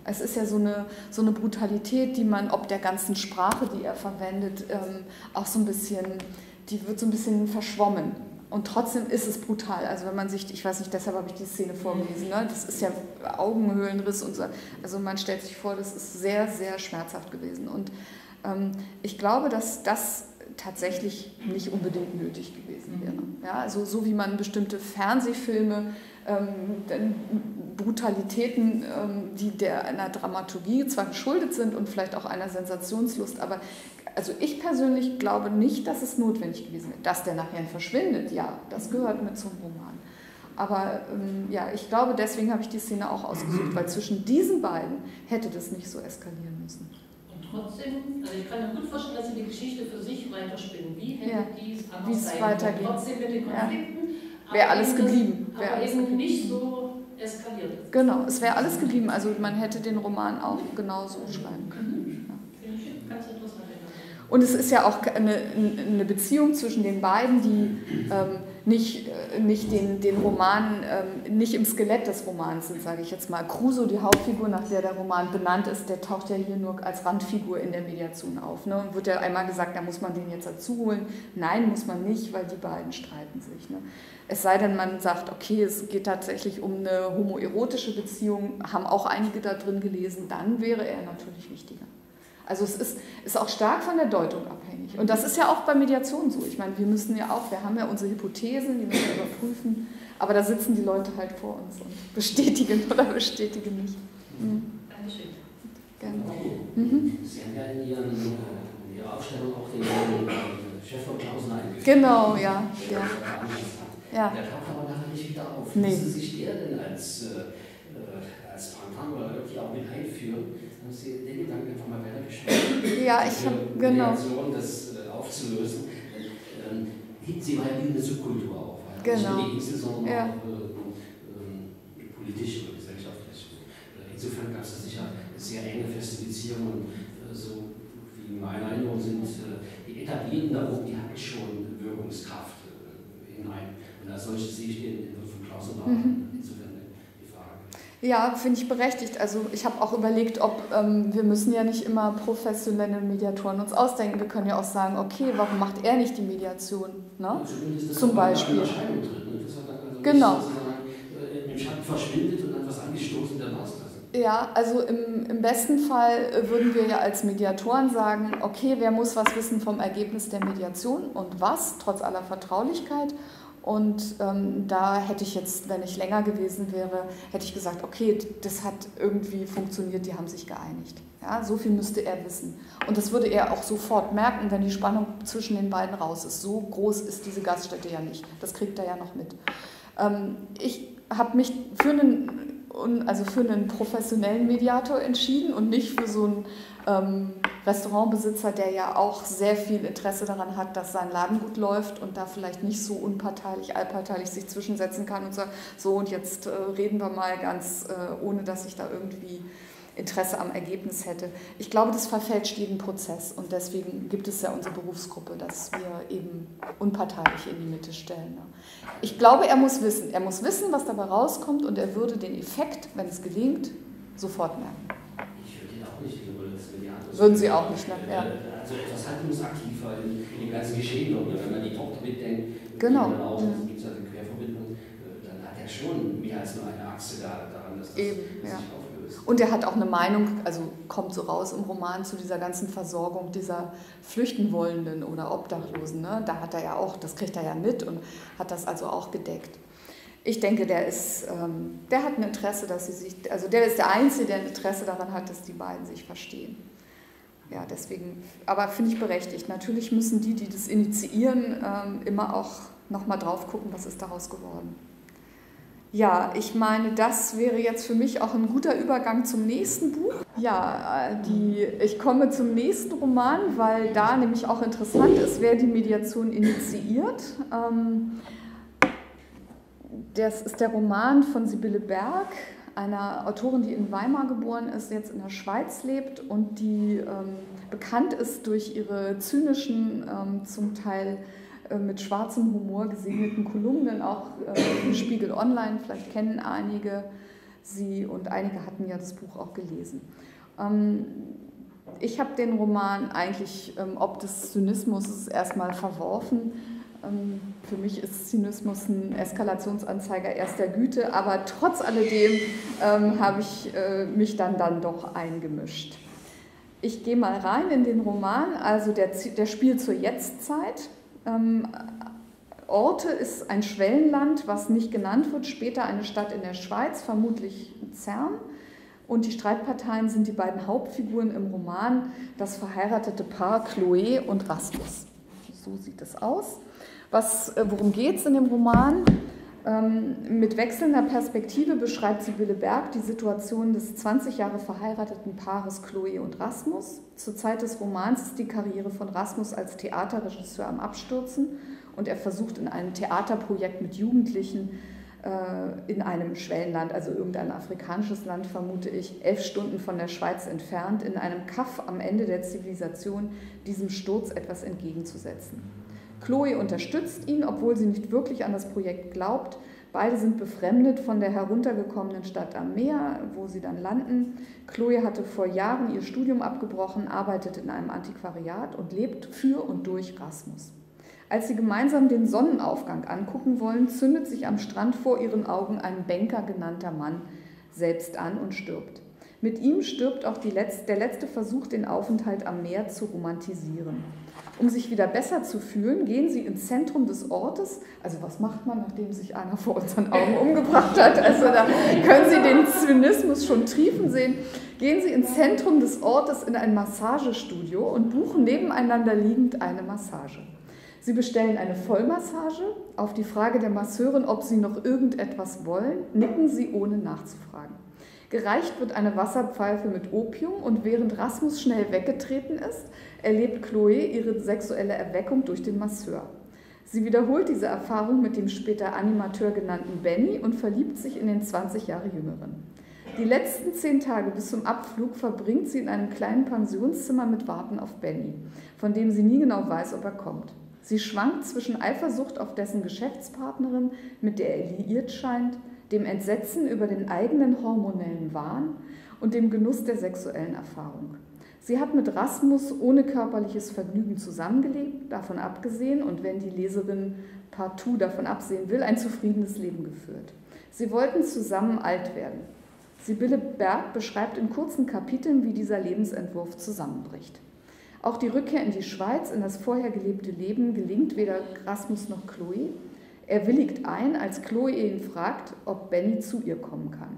Es ist ja so eine, so eine Brutalität, die man ob der ganzen Sprache, die er verwendet, ähm, auch so ein bisschen, die wird so ein bisschen verschwommen. Und trotzdem ist es brutal. Also wenn man sich, ich weiß nicht, deshalb habe ich die Szene vorgelesen, ne? Das ist ja Augenhöhlenriss und so. Also man stellt sich vor, das ist sehr, sehr schmerzhaft gewesen. Und ähm, ich glaube, dass das tatsächlich nicht unbedingt nötig gewesen wäre. Ja, also so wie man bestimmte Fernsehfilme, ähm, Brutalitäten, ähm, die der einer Dramaturgie zwar geschuldet sind und vielleicht auch einer Sensationslust, aber also ich persönlich glaube nicht, dass es notwendig gewesen wäre. Dass der nachher verschwindet, ja, das gehört mit zum Roman. Aber ähm, ja, ich glaube, deswegen habe ich die Szene auch ausgesucht, weil zwischen diesen beiden hätte das nicht so eskalieren müssen. Trotzdem, also ich kann mir gut vorstellen, dass sie die Geschichte für sich weiterspinnen. Wie hätte ja. dies Wie es weitergeht. Trotzdem mit den Konflikten. Ja. Wäre alles geblieben. Das, wär aber alles eben geblieben. nicht so eskaliert. Genau, es wäre alles geblieben. Also man hätte den Roman auch genauso schreiben können. Ja. Finde ich ganz interessant. Und es ist ja auch eine, eine Beziehung zwischen den beiden, die ähm, nicht, nicht den, den Roman, ähm, nicht im Skelett des Romans sind, sage ich jetzt mal. Crusoe, die Hauptfigur, nach der der Roman benannt ist, der taucht ja hier nur als Randfigur in der Mediation auf. Ne? Und wird ja einmal gesagt, da muss man den jetzt dazu holen. Nein, muss man nicht, weil die beiden streiten sich. Ne? Es sei denn, man sagt, okay, es geht tatsächlich um eine homoerotische Beziehung, haben auch einige da drin gelesen, dann wäre er natürlich wichtiger. Also es ist, ist auch stark von der Deutung abhängig. Und das ist ja auch bei Mediation so. Ich meine, wir müssen ja auch, wir haben ja unsere Hypothesen, die müssen wir überprüfen, aber da sitzen die Leute halt vor uns und bestätigen oder bestätigen nicht. Mhm. Dankeschön. Gerne. Mhm. Sie haben ja in, Ihren, in Ihrer Aufstellung auch den äh, Chef von Klausen eingeführt. Genau, ja. Der, ja. ja. der taucht aber nachher nicht wieder auf. Nee. Müssen sich der denn als, äh, als Pantan oder irgendwie auch mit einführen? Haben Sie den Gedanken einfach mal weitergeschrieben? Ja, ich habe, genau. Mediation, das äh, aufzulösen. Ähm, Sie war ja wie eine Subkultur auch. Genau. Nicht nur die Insel, sondern ja. auch äh, äh, politisch oder gesellschaftlich. Insofern gab es da sicher sehr enge feste Beziehungen. Äh, so wie in meiner Erinnerung sind äh, die etablierten darum, die hatten schon Wirkungskraft äh, hinein. Und als solches sehe ich den Entwurf von Klaus und mhm. insofern. Ja, finde ich berechtigt. Also ich habe auch überlegt, ob ähm, wir müssen ja nicht immer professionelle Mediatoren uns ausdenken. Wir können ja auch sagen, okay, warum macht er nicht die Mediation? Ne? Ja, zum Beispiel. Drin, ne? Das hat dann also genau. Nicht, im Schatten verschwindet und dann was angestoßen, dann war es das. Ja, also im, im besten Fall würden wir ja als Mediatoren sagen, okay, wer muss was wissen vom Ergebnis der Mediation und was, trotz aller Vertraulichkeit. Und ähm, da hätte ich jetzt, wenn ich länger gewesen wäre, hätte ich gesagt, okay, das hat irgendwie funktioniert, die haben sich geeinigt. Ja, so viel müsste er wissen. Und das würde er auch sofort merken, wenn die Spannung zwischen den beiden raus ist. So groß ist diese Gaststätte ja nicht. Das kriegt er ja noch mit. Ähm, ich habe mich für einen, also für einen professionellen Mediator entschieden und nicht für so einen ähm, Restaurantbesitzer, der ja auch sehr viel Interesse daran hat, dass sein Laden gut läuft und da vielleicht nicht so unparteilich, allparteilich sich zwischensetzen kann und sagt, so und jetzt äh, reden wir mal ganz, äh, ohne dass ich da irgendwie Interesse am Ergebnis hätte. Ich glaube, das verfälscht jeden Prozess und deswegen gibt es ja unsere Berufsgruppe, dass wir eben unparteilich in die Mitte stellen. Ich glaube, er muss wissen, er muss wissen, was dabei rauskommt und er würde den Effekt, wenn es gelingt, sofort merken. Ich würde ihn auch nicht die Rolle des Mediators. Würden Sie auch nicht, ne? Ja. Also etwas handlungsaktiver in, in dem ganzen Geschehen. Und wenn man die Tochter mitdenkt, genau. dann auch, es gibt also eine Querverbindung, dann hat er schon mehr als nur eine Achse da, daran, dass das, Eben, dass ja. sich auflöst. Und er hat auch eine Meinung, also kommt so raus im Roman zu dieser ganzen Versorgung dieser flüchten wollenden oder Obdachlosen. Ne? Da hat er ja auch, das kriegt er ja mit und hat das also auch gedeckt. Ich denke, der ist, ähm, der hat ein Interesse, dass sie sich, also der ist der Einzige, der ein Interesse daran hat, dass die beiden sich verstehen. Ja, deswegen, aber finde ich berechtigt. Natürlich müssen die, die das initiieren, ähm, immer auch nochmal drauf gucken, was ist daraus geworden. Ja, ich meine, das wäre jetzt für mich auch ein guter Übergang zum nächsten Buch. Ja, die, ich komme zum nächsten Roman, weil da nämlich auch interessant ist, wer die Mediation initiiert. Ähm, Das ist der Roman von Sibylle Berg, einer Autorin, die in Weimar geboren ist, jetzt in der Schweiz lebt und die ähm, bekannt ist durch ihre zynischen, ähm, zum Teil äh, mit schwarzem Humor gesegneten Kolumnen, auch äh, im Spiegel Online, vielleicht kennen einige Sie und einige hatten ja das Buch auch gelesen. Ähm, ich habe den Roman eigentlich ähm, ob des Zynismus erstmal verworfen. Ähm, für mich ist Zynismus ein Eskalationsanzeiger erster Güte, aber trotz alledem ähm, habe ich äh, mich dann, dann doch eingemischt. Ich gehe mal rein in den Roman, also der, der spielt zur Jetztzeit. Ähm, Orte ist ein Schwellenland, was nicht genannt wird, später eine Stadt in der Schweiz, vermutlich Zern. Und die Streitparteien sind die beiden Hauptfiguren im Roman, das verheiratete Paar Chloe und Rasmus. So sieht es aus. Was, worum geht es in dem Roman? Ähm, mit wechselnder Perspektive beschreibt Sibylle Berg die Situation des zwanzig Jahre verheirateten Paares Chloe und Rasmus. Zur Zeit des Romans ist die Karriere von Rasmus als Theaterregisseur am Abstürzen und er versucht in einem Theaterprojekt mit Jugendlichen äh, in einem Schwellenland, also irgendein afrikanisches Land, vermute ich, elf Stunden von der Schweiz entfernt, in einem Kaff am Ende der Zivilisation diesem Sturz etwas entgegenzusetzen. Chloe unterstützt ihn, obwohl sie nicht wirklich an das Projekt glaubt. Beide sind befremdet von der heruntergekommenen Stadt am Meer, wo sie dann landen. Chloe hatte vor Jahren ihr Studium abgebrochen, arbeitet in einem Antiquariat und lebt für und durch Rasmus. Als sie gemeinsam den Sonnenaufgang angucken wollen, zündet sich am Strand vor ihren Augen ein Banker genannter Mann selbst an und stirbt. Mit ihm stirbt auch die letzte, der letzte Versuch, den Aufenthalt am Meer zu romantisieren. Um sich wieder besser zu fühlen, gehen sie ins Zentrum des Ortes. Also was macht man, nachdem sich einer vor unseren Augen umgebracht hat? Also da können Sie den Zynismus schon triefen sehen. Gehen sie ins Zentrum des Ortes in ein Massagestudio und buchen nebeneinander liegend eine Massage. Sie bestellen eine Vollmassage. Auf die Frage der Masseurin, ob sie noch irgendetwas wollen, nicken sie, ohne nachzufragen. Gereicht wird eine Wasserpfeife mit Opium und während Rasmus schnell weggetreten ist, erlebt Chloe ihre sexuelle Erweckung durch den Masseur. Sie wiederholt diese Erfahrung mit dem später Animateur genannten Benny und verliebt sich in den zwanzig Jahre Jüngeren. Die letzten zehn Tage bis zum Abflug verbringt sie in einem kleinen Pensionszimmer mit Warten auf Benny, von dem sie nie genau weiß, ob er kommt. Sie schwankt zwischen Eifersucht auf dessen Geschäftspartnerin, mit der er liiert scheint, dem Entsetzen über den eigenen hormonellen Wahn und dem Genuss der sexuellen Erfahrung. Sie hat mit Rasmus ohne körperliches Vergnügen zusammengelebt, davon abgesehen, und wenn die Leserin partout davon absehen will, ein zufriedenes Leben geführt. Sie wollten zusammen alt werden. Sibylle Berg beschreibt in kurzen Kapiteln, wie dieser Lebensentwurf zusammenbricht. Auch die Rückkehr in die Schweiz, in das vorher gelebte Leben, gelingt weder Rasmus noch Chloe. Er willigt ein, als Chloe ihn fragt, ob Benny zu ihr kommen kann.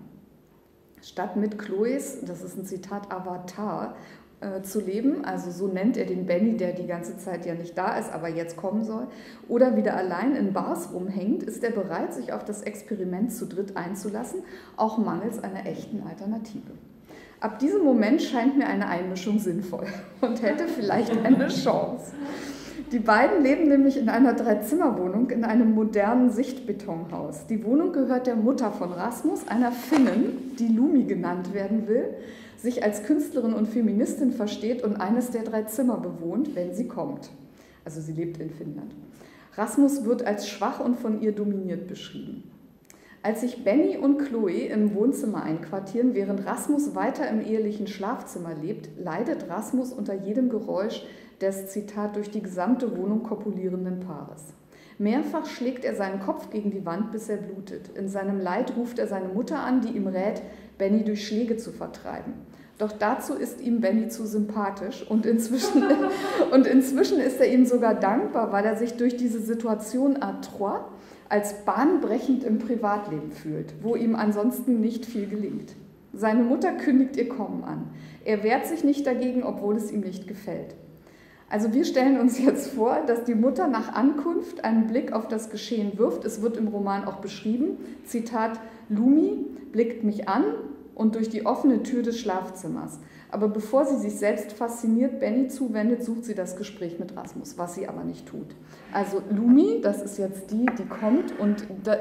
Statt mit Chloes, das ist ein Zitat, Avatar, äh, zu leben, also so nennt er den Benny, der die ganze Zeit ja nicht da ist, aber jetzt kommen soll, oder wieder allein in Bars rumhängt, ist er bereit, sich auf das Experiment zu dritt einzulassen, auch mangels einer echten Alternative. Ab diesem Moment scheint mir eine Einmischung sinnvoll und hätte vielleicht eine Chance. Die beiden leben nämlich in einer Dreizimmerwohnung in einem modernen Sichtbetonhaus. Die Wohnung gehört der Mutter von Rasmus, einer Finnin, die Lumi genannt werden will, sich als Künstlerin und Feministin versteht und eines der drei Zimmer bewohnt, wenn sie kommt. Also sie lebt in Finnland. Rasmus wird als schwach und von ihr dominiert beschrieben. Als sich Benny und Chloe im Wohnzimmer einquartieren, während Rasmus weiter im ehelichen Schlafzimmer lebt, leidet Rasmus unter jedem Geräusch des, Zitat, durch die gesamte Wohnung kopulierenden Paares. Mehrfach schlägt er seinen Kopf gegen die Wand, bis er blutet. In seinem Leid ruft er seine Mutter an, die ihm rät, Benny durch Schläge zu vertreiben. Doch dazu ist ihm Benny zu sympathisch und inzwischen, und inzwischen ist er ihm sogar dankbar, weil er sich durch diese Situation à trois als bahnbrechend im Privatleben fühlt, wo ihm ansonsten nicht viel gelingt. Seine Mutter kündigt ihr Kommen an. Er wehrt sich nicht dagegen, obwohl es ihm nicht gefällt. Also wir stellen uns jetzt vor, dass die Mutter nach Ankunft einen Blick auf das Geschehen wirft. Es wird im Roman auch beschrieben, Zitat, Lumi blickt mich an und durch die offene Tür des Schlafzimmers. Aber bevor sie sich selbst fasziniert Benny zuwendet, sucht sie das Gespräch mit Rasmus, was sie aber nicht tut. Also Lumi, das ist jetzt die, die kommt und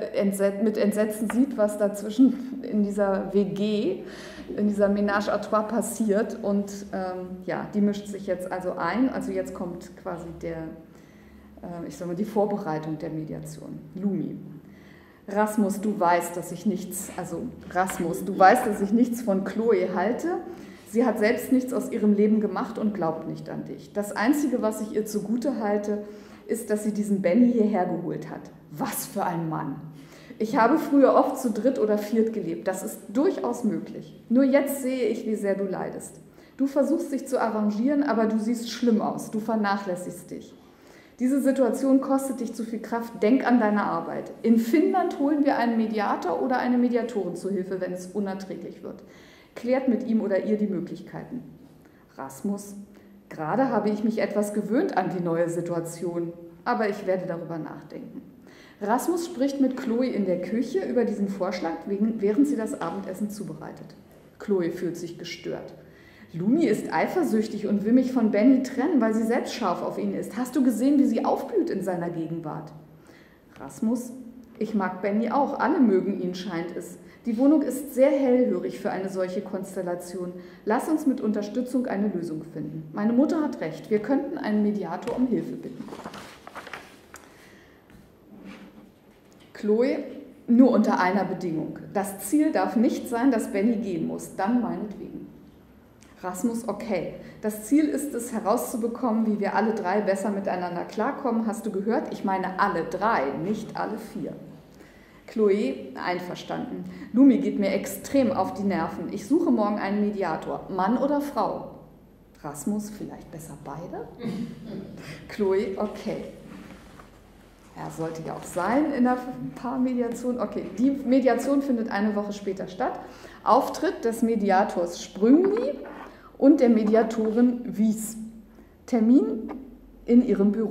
mit Entsetzen sieht, was dazwischen in dieser W G, in dieser Ménage à trois passiert, und ähm, ja, die mischt sich jetzt also ein. Also jetzt kommt quasi der, äh, ich sag mal, die Vorbereitung der Mediation. Lumi. Rasmus, du weißt, dass ich nichts, also Rasmus, du weißt, dass ich nichts von Chloe halte. Sie hat selbst nichts aus ihrem Leben gemacht und glaubt nicht an dich. Das Einzige, was ich ihr zugute halte, ist, dass sie diesen Benny hierher geholt hat. Was für ein Mann! Ich habe früher oft zu dritt oder viert gelebt. Das ist durchaus möglich. Nur jetzt sehe ich, wie sehr du leidest. Du versuchst dich zu arrangieren, aber du siehst schlimm aus. Du vernachlässigst dich. Diese Situation kostet dich zu viel Kraft. Denk an deine Arbeit. In Finnland holen wir einen Mediator oder eine Mediatorin zu Hilfe, wenn es unerträglich wird. Klärt mit ihm oder ihr die Möglichkeiten. Rasmus, gerade habe ich mich etwas gewöhnt an die neue Situation, aber ich werde darüber nachdenken. Rasmus spricht mit Chloe in der Küche über diesen Vorschlag, während sie das Abendessen zubereitet. Chloe fühlt sich gestört. Lumi ist eifersüchtig und will mich von Benny trennen, weil sie selbst scharf auf ihn ist. Hast du gesehen, wie sie aufblüht in seiner Gegenwart? Rasmus, ich mag Benny auch, alle mögen ihn, scheint es. Die Wohnung ist sehr hellhörig für eine solche Konstellation. Lass uns mit Unterstützung eine Lösung finden. Meine Mutter hat recht, wir könnten einen Mediator um Hilfe bitten. Chloe, nur unter einer Bedingung. Das Ziel darf nicht sein, dass Benny gehen muss, dann meinetwegen. Rasmus, okay. Das Ziel ist es, herauszubekommen, wie wir alle drei besser miteinander klarkommen. Hast du gehört? Ich meine alle drei, nicht alle vier. Chloe, einverstanden. Lumi geht mir extrem auf die Nerven. Ich suche morgen einen Mediator. Mann oder Frau? Rasmus, vielleicht besser beide? Chloe, okay. Er sollte ja auch sein in der Paarmediation. Okay, die Mediation findet eine Woche später statt. Auftritt des Mediators Sprüngli und der Mediatorin Wies. Termin in ihrem Büro.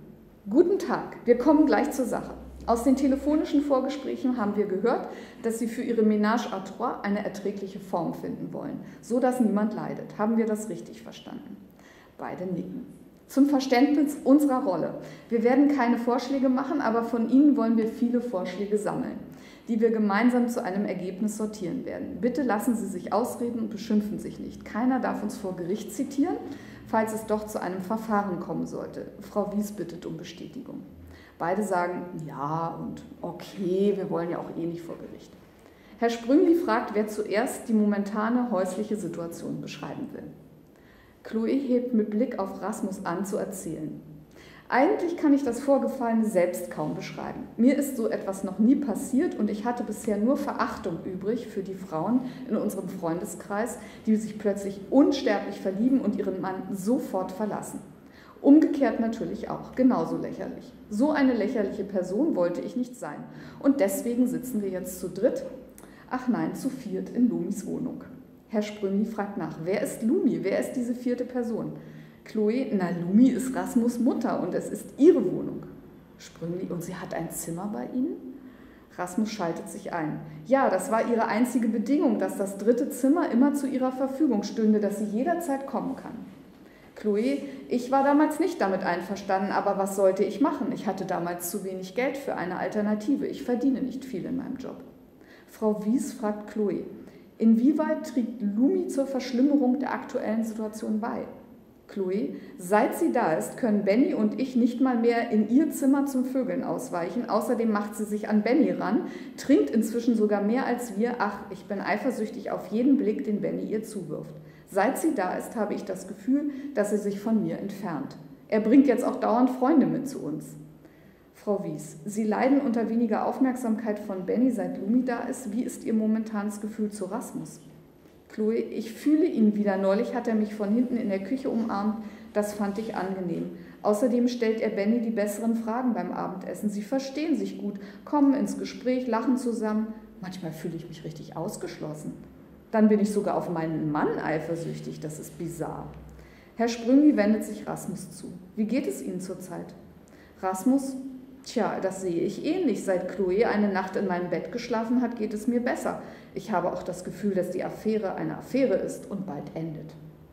Guten Tag, wir kommen gleich zur Sache. Aus den telefonischen Vorgesprächen haben wir gehört, dass Sie für Ihre Ménage à trois eine erträgliche Form finden wollen, so dass niemand leidet. Haben wir das richtig verstanden? Beide nicken. Zum Verständnis unserer Rolle. Wir werden keine Vorschläge machen, aber von Ihnen wollen wir viele Vorschläge sammeln, die wir gemeinsam zu einem Ergebnis sortieren werden. Bitte lassen Sie sich ausreden und beschimpfen sich nicht. Keiner darf uns vor Gericht zitieren, falls es doch zu einem Verfahren kommen sollte. Frau Wies bittet um Bestätigung. Beide sagen ja und okay, wir wollen ja auch eh nicht vor Gericht. Herr Sprüngli fragt, wer zuerst die momentane häusliche Situation beschreiben will. Chloe hebt mit Blick auf Rasmus an, zu erzählen. Eigentlich kann ich das Vorgefallene selbst kaum beschreiben. Mir ist so etwas noch nie passiert und ich hatte bisher nur Verachtung übrig für die Frauen in unserem Freundeskreis, die sich plötzlich unsterblich verlieben und ihren Mann sofort verlassen. Umgekehrt natürlich auch, genauso lächerlich. So eine lächerliche Person wollte ich nicht sein. Und deswegen sitzen wir jetzt zu dritt, ach nein, zu viert in Lumis Wohnung. Herr Sprüngli fragt nach, wer ist Lumi, wer ist diese vierte Person? Chloe, na Lumi ist Rasmus' Mutter und es ist ihre Wohnung. Sprüngli, und sie hat ein Zimmer bei Ihnen? Rasmus schaltet sich ein. Ja, das war ihre einzige Bedingung, dass das dritte Zimmer immer zu ihrer Verfügung stünde, dass sie jederzeit kommen kann. Chloe, ich war damals nicht damit einverstanden, aber was sollte ich machen? Ich hatte damals zu wenig Geld für eine Alternative. Ich verdiene nicht viel in meinem Job. Frau Wies fragt Chloe, inwieweit trägt Lumi zur Verschlimmerung der aktuellen Situation bei? Chloe, seit sie da ist, können Benny und ich nicht mal mehr in ihr Zimmer zum Vögeln ausweichen. Außerdem macht sie sich an Benny ran, trinkt inzwischen sogar mehr als wir. Ach, ich bin eifersüchtig auf jeden Blick, den Benny ihr zuwirft. Seit sie da ist, habe ich das Gefühl, dass sie sich von mir entfernt. Er bringt jetzt auch dauernd Freunde mit zu uns. Frau Wies, Sie leiden unter weniger Aufmerksamkeit von Benny, seit Lumi da ist. Wie ist Ihr momentanes Gefühl zu Rasmus? Chloe, ich fühle ihn wieder. Neulich hat er mich von hinten in der Küche umarmt. Das fand ich angenehm. Außerdem stellt er Benny die besseren Fragen beim Abendessen. Sie verstehen sich gut, kommen ins Gespräch, lachen zusammen. Manchmal fühle ich mich richtig ausgeschlossen. Dann bin ich sogar auf meinen Mann eifersüchtig. Das ist bizarr. Herr Sprüngli wendet sich Rasmus zu. Wie geht es Ihnen zurzeit? Rasmus, tja, das sehe ich ähnlich. Seit Chloe eine Nacht in meinem Bett geschlafen hat, geht es mir besser. Ich habe auch das Gefühl, dass die Affäre eine Affäre ist und bald endet.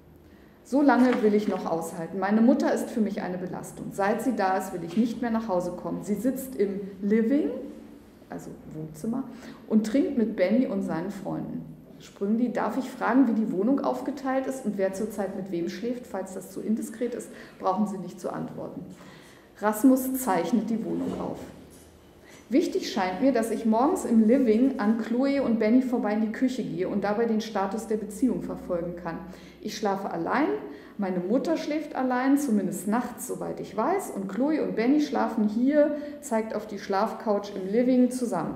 So lange will ich noch aushalten. Meine Mutter ist für mich eine Belastung. Seit sie da ist, will ich nicht mehr nach Hause kommen. Sie sitzt im Living, also Wohnzimmer, und trinkt mit Benny und seinen Freunden. Sprüngli, darf ich fragen, wie die Wohnung aufgeteilt ist und wer zurzeit mit wem schläft? Falls das zu indiskret ist, brauchen Sie nicht zu antworten. Rasmus zeichnet die Wohnung auf. Wichtig scheint mir, dass ich morgens im Living an Chloe und Benny vorbei in die Küche gehe und dabei den Status der Beziehung verfolgen kann. Ich schlafe allein, meine Mutter schläft allein, zumindest nachts, soweit ich weiß, und Chloe und Benny schlafen hier, zeigt auf die Schlafcouch im Living, zusammen.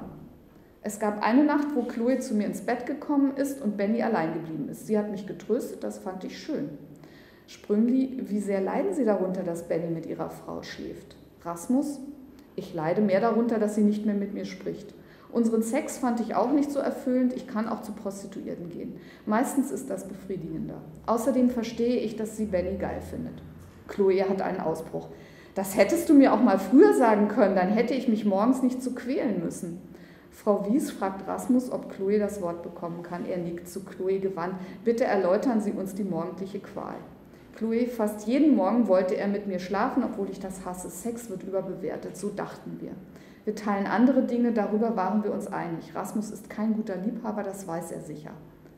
Es gab eine Nacht, wo Chloe zu mir ins Bett gekommen ist und Benny allein geblieben ist. Sie hat mich getröstet, das fand ich schön. Sprüngli, wie sehr leiden Sie darunter, dass Benny mit Ihrer Frau schläft? Rasmus, ich leide mehr darunter, dass sie nicht mehr mit mir spricht. Unseren Sex fand ich auch nicht so erfüllend, ich kann auch zu Prostituierten gehen. Meistens ist das befriedigender. Außerdem verstehe ich, dass sie Benny geil findet. Chloe hat einen Ausbruch. Das hättest du mir auch mal früher sagen können, dann hätte ich mich morgens nicht so quälen müssen. Frau Wies fragt Rasmus, ob Chloe das Wort bekommen kann. Er nickt zu Chloe gewandt. Bitte erläutern Sie uns die morgendliche Qual. Chloe, fast jeden Morgen wollte er mit mir schlafen, obwohl ich das hasse. Sex wird überbewertet, so dachten wir. Wir teilen andere Dinge, darüber waren wir uns einig. Rasmus ist kein guter Liebhaber, das weiß er sicher.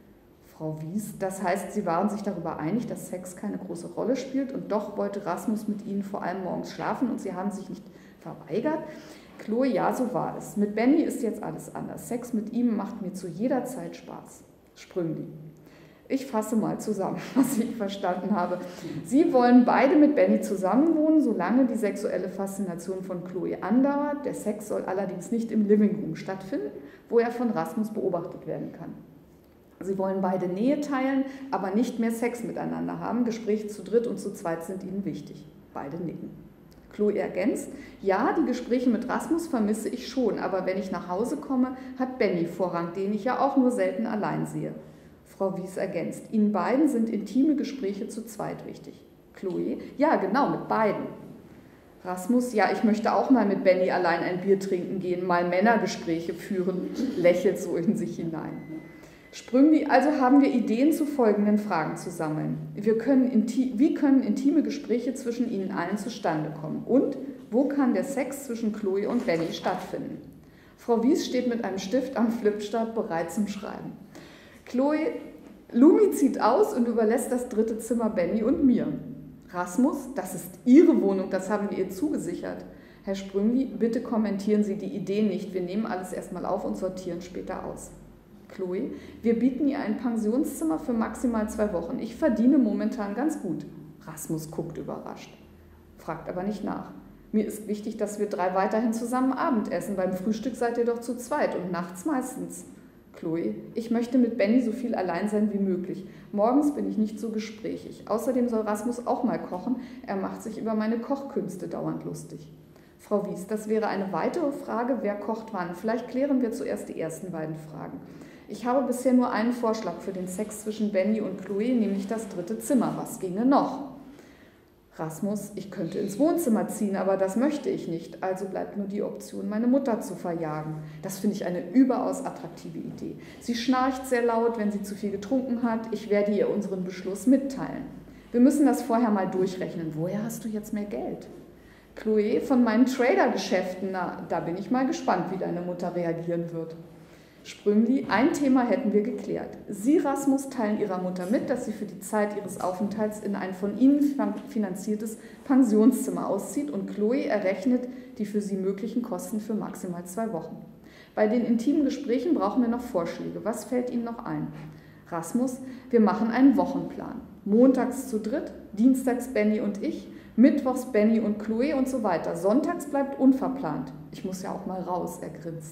Frau Wies, das heißt, Sie waren sich darüber einig, dass Sex keine große Rolle spielt und doch wollte Rasmus mit Ihnen vor allem morgens schlafen und Sie haben sich nicht verweigert? Chloe, ja, so war es. Mit Benny ist jetzt alles anders. Sex mit ihm macht mir zu jeder Zeit Spaß. Sprüngli. Ich fasse mal zusammen, was ich verstanden habe. Sie wollen beide mit Benny zusammenwohnen, solange die sexuelle Faszination von Chloe andauert. Der Sex soll allerdings nicht im Living Room stattfinden, wo er von Rasmus beobachtet werden kann. Sie wollen beide Nähe teilen, aber nicht mehr Sex miteinander haben. Gespräche zu dritt und zu zweit sind ihnen wichtig. Beide nicken. Chloe ergänzt, ja, die Gespräche mit Rasmus vermisse ich schon, aber wenn ich nach Hause komme, hat Benny Vorrang, den ich ja auch nur selten allein sehe. Frau Wies ergänzt, Ihnen beiden sind intime Gespräche zu zweit wichtig. Chloe, ja genau, mit beiden. Rasmus, ja, ich möchte auch mal mit Benny allein ein Bier trinken gehen, mal Männergespräche führen, lächelt so in sich hinein. Sprüngli, also haben wir Ideen zu folgenden Fragen zu sammeln. Wir können inti- wie können intime Gespräche zwischen Ihnen allen zustande kommen? Und wo kann der Sex zwischen Chloe und Benny stattfinden? Frau Wies steht mit einem Stift am Flipchart bereit zum Schreiben. Chloe, Lumi zieht aus und überlässt das dritte Zimmer Benny und mir. Rasmus, das ist Ihre Wohnung, das haben wir ihr zugesichert. Herr Sprüngli, bitte kommentieren Sie die Ideen nicht, wir nehmen alles erstmal auf und sortieren später aus. Chloe, wir bieten ihr ein Pensionszimmer für maximal zwei Wochen. Ich verdiene momentan ganz gut. Rasmus guckt überrascht, fragt aber nicht nach. Mir ist wichtig, dass wir drei weiterhin zusammen Abendessen. Beim Frühstück seid ihr doch zu zweit und nachts meistens. Chloe, ich möchte mit Benny so viel allein sein wie möglich. Morgens bin ich nicht so gesprächig. Außerdem soll Rasmus auch mal kochen. Er macht sich über meine Kochkünste dauernd lustig. Frau Wies, das wäre eine weitere Frage, wer kocht wann. Vielleicht klären wir zuerst die ersten beiden Fragen. Ich habe bisher nur einen Vorschlag für den Sex zwischen Benny und Chloe, nämlich das dritte Zimmer. Was ginge noch? Rasmus, ich könnte ins Wohnzimmer ziehen, aber das möchte ich nicht. Also bleibt nur die Option, meine Mutter zu verjagen. Das finde ich eine überaus attraktive Idee. Sie schnarcht sehr laut, wenn sie zu viel getrunken hat. Ich werde ihr unseren Beschluss mitteilen. Wir müssen das vorher mal durchrechnen. Woher hast du jetzt mehr Geld? Chloe, von meinen Trader-Geschäften. Na, da bin ich mal gespannt, wie deine Mutter reagieren wird. Sprüngli, ein Thema hätten wir geklärt. Sie, Rasmus, teilen ihrer Mutter mit, dass sie für die Zeit ihres Aufenthalts in ein von ihnen finanziertes Pensionszimmer auszieht und Chloe errechnet die für sie möglichen Kosten für maximal zwei Wochen. Bei den intimen Gesprächen brauchen wir noch Vorschläge. Was fällt Ihnen noch ein? Rasmus, wir machen einen Wochenplan. Montags zu dritt, dienstags Benny und ich, mittwochs Benny und Chloe und so weiter. Sonntags bleibt unverplant. Ich muss ja auch mal raus, er grinst.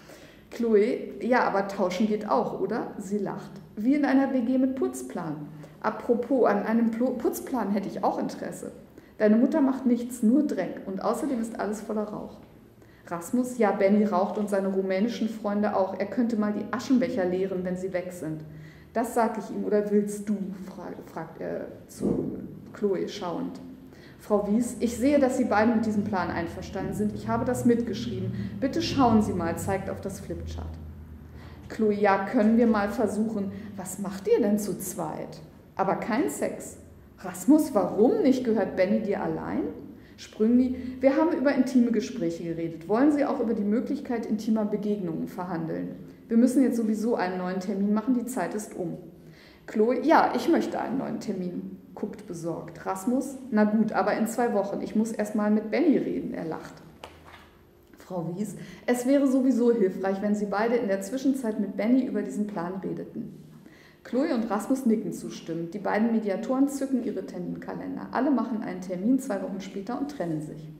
Chloe, ja, aber tauschen geht auch, oder? Sie lacht. Wie in einer W G mit Putzplan. Apropos, an einem Putzplan hätte ich auch Interesse. Deine Mutter macht nichts, nur Dreck und außerdem ist alles voller Rauch. Rasmus, ja, Benny raucht und seine rumänischen Freunde auch. Er könnte mal die Aschenbecher leeren, wenn sie weg sind. Das sag ich ihm, oder willst du? fragt er zu Chloe schauend. Frau Wies, ich sehe, dass Sie beide mit diesem Plan einverstanden sind. Ich habe das mitgeschrieben. Bitte schauen Sie mal, zeigt auf das Flipchart. Chloe, ja, können wir mal versuchen. Was macht ihr denn zu zweit? Aber kein Sex. Rasmus, warum nicht? Gehört Benny dir allein? Sprüngli, wir haben über intime Gespräche geredet. Wollen Sie auch über die Möglichkeit intimer Begegnungen verhandeln? Wir müssen jetzt sowieso einen neuen Termin machen, die Zeit ist um. Chloe, ja, ich möchte einen neuen Termin. Guckt besorgt. Rasmus, na gut, aber in zwei Wochen. Ich muss erst mal mit Benny reden, er lacht. Frau Wies, es wäre sowieso hilfreich, wenn Sie beide in der Zwischenzeit mit Benny über diesen Plan redeten. Chloe und Rasmus nicken zustimmend. Die beiden Mediatoren zücken ihre Terminkalender. Alle machen einen Termin zwei Wochen später und trennen sich.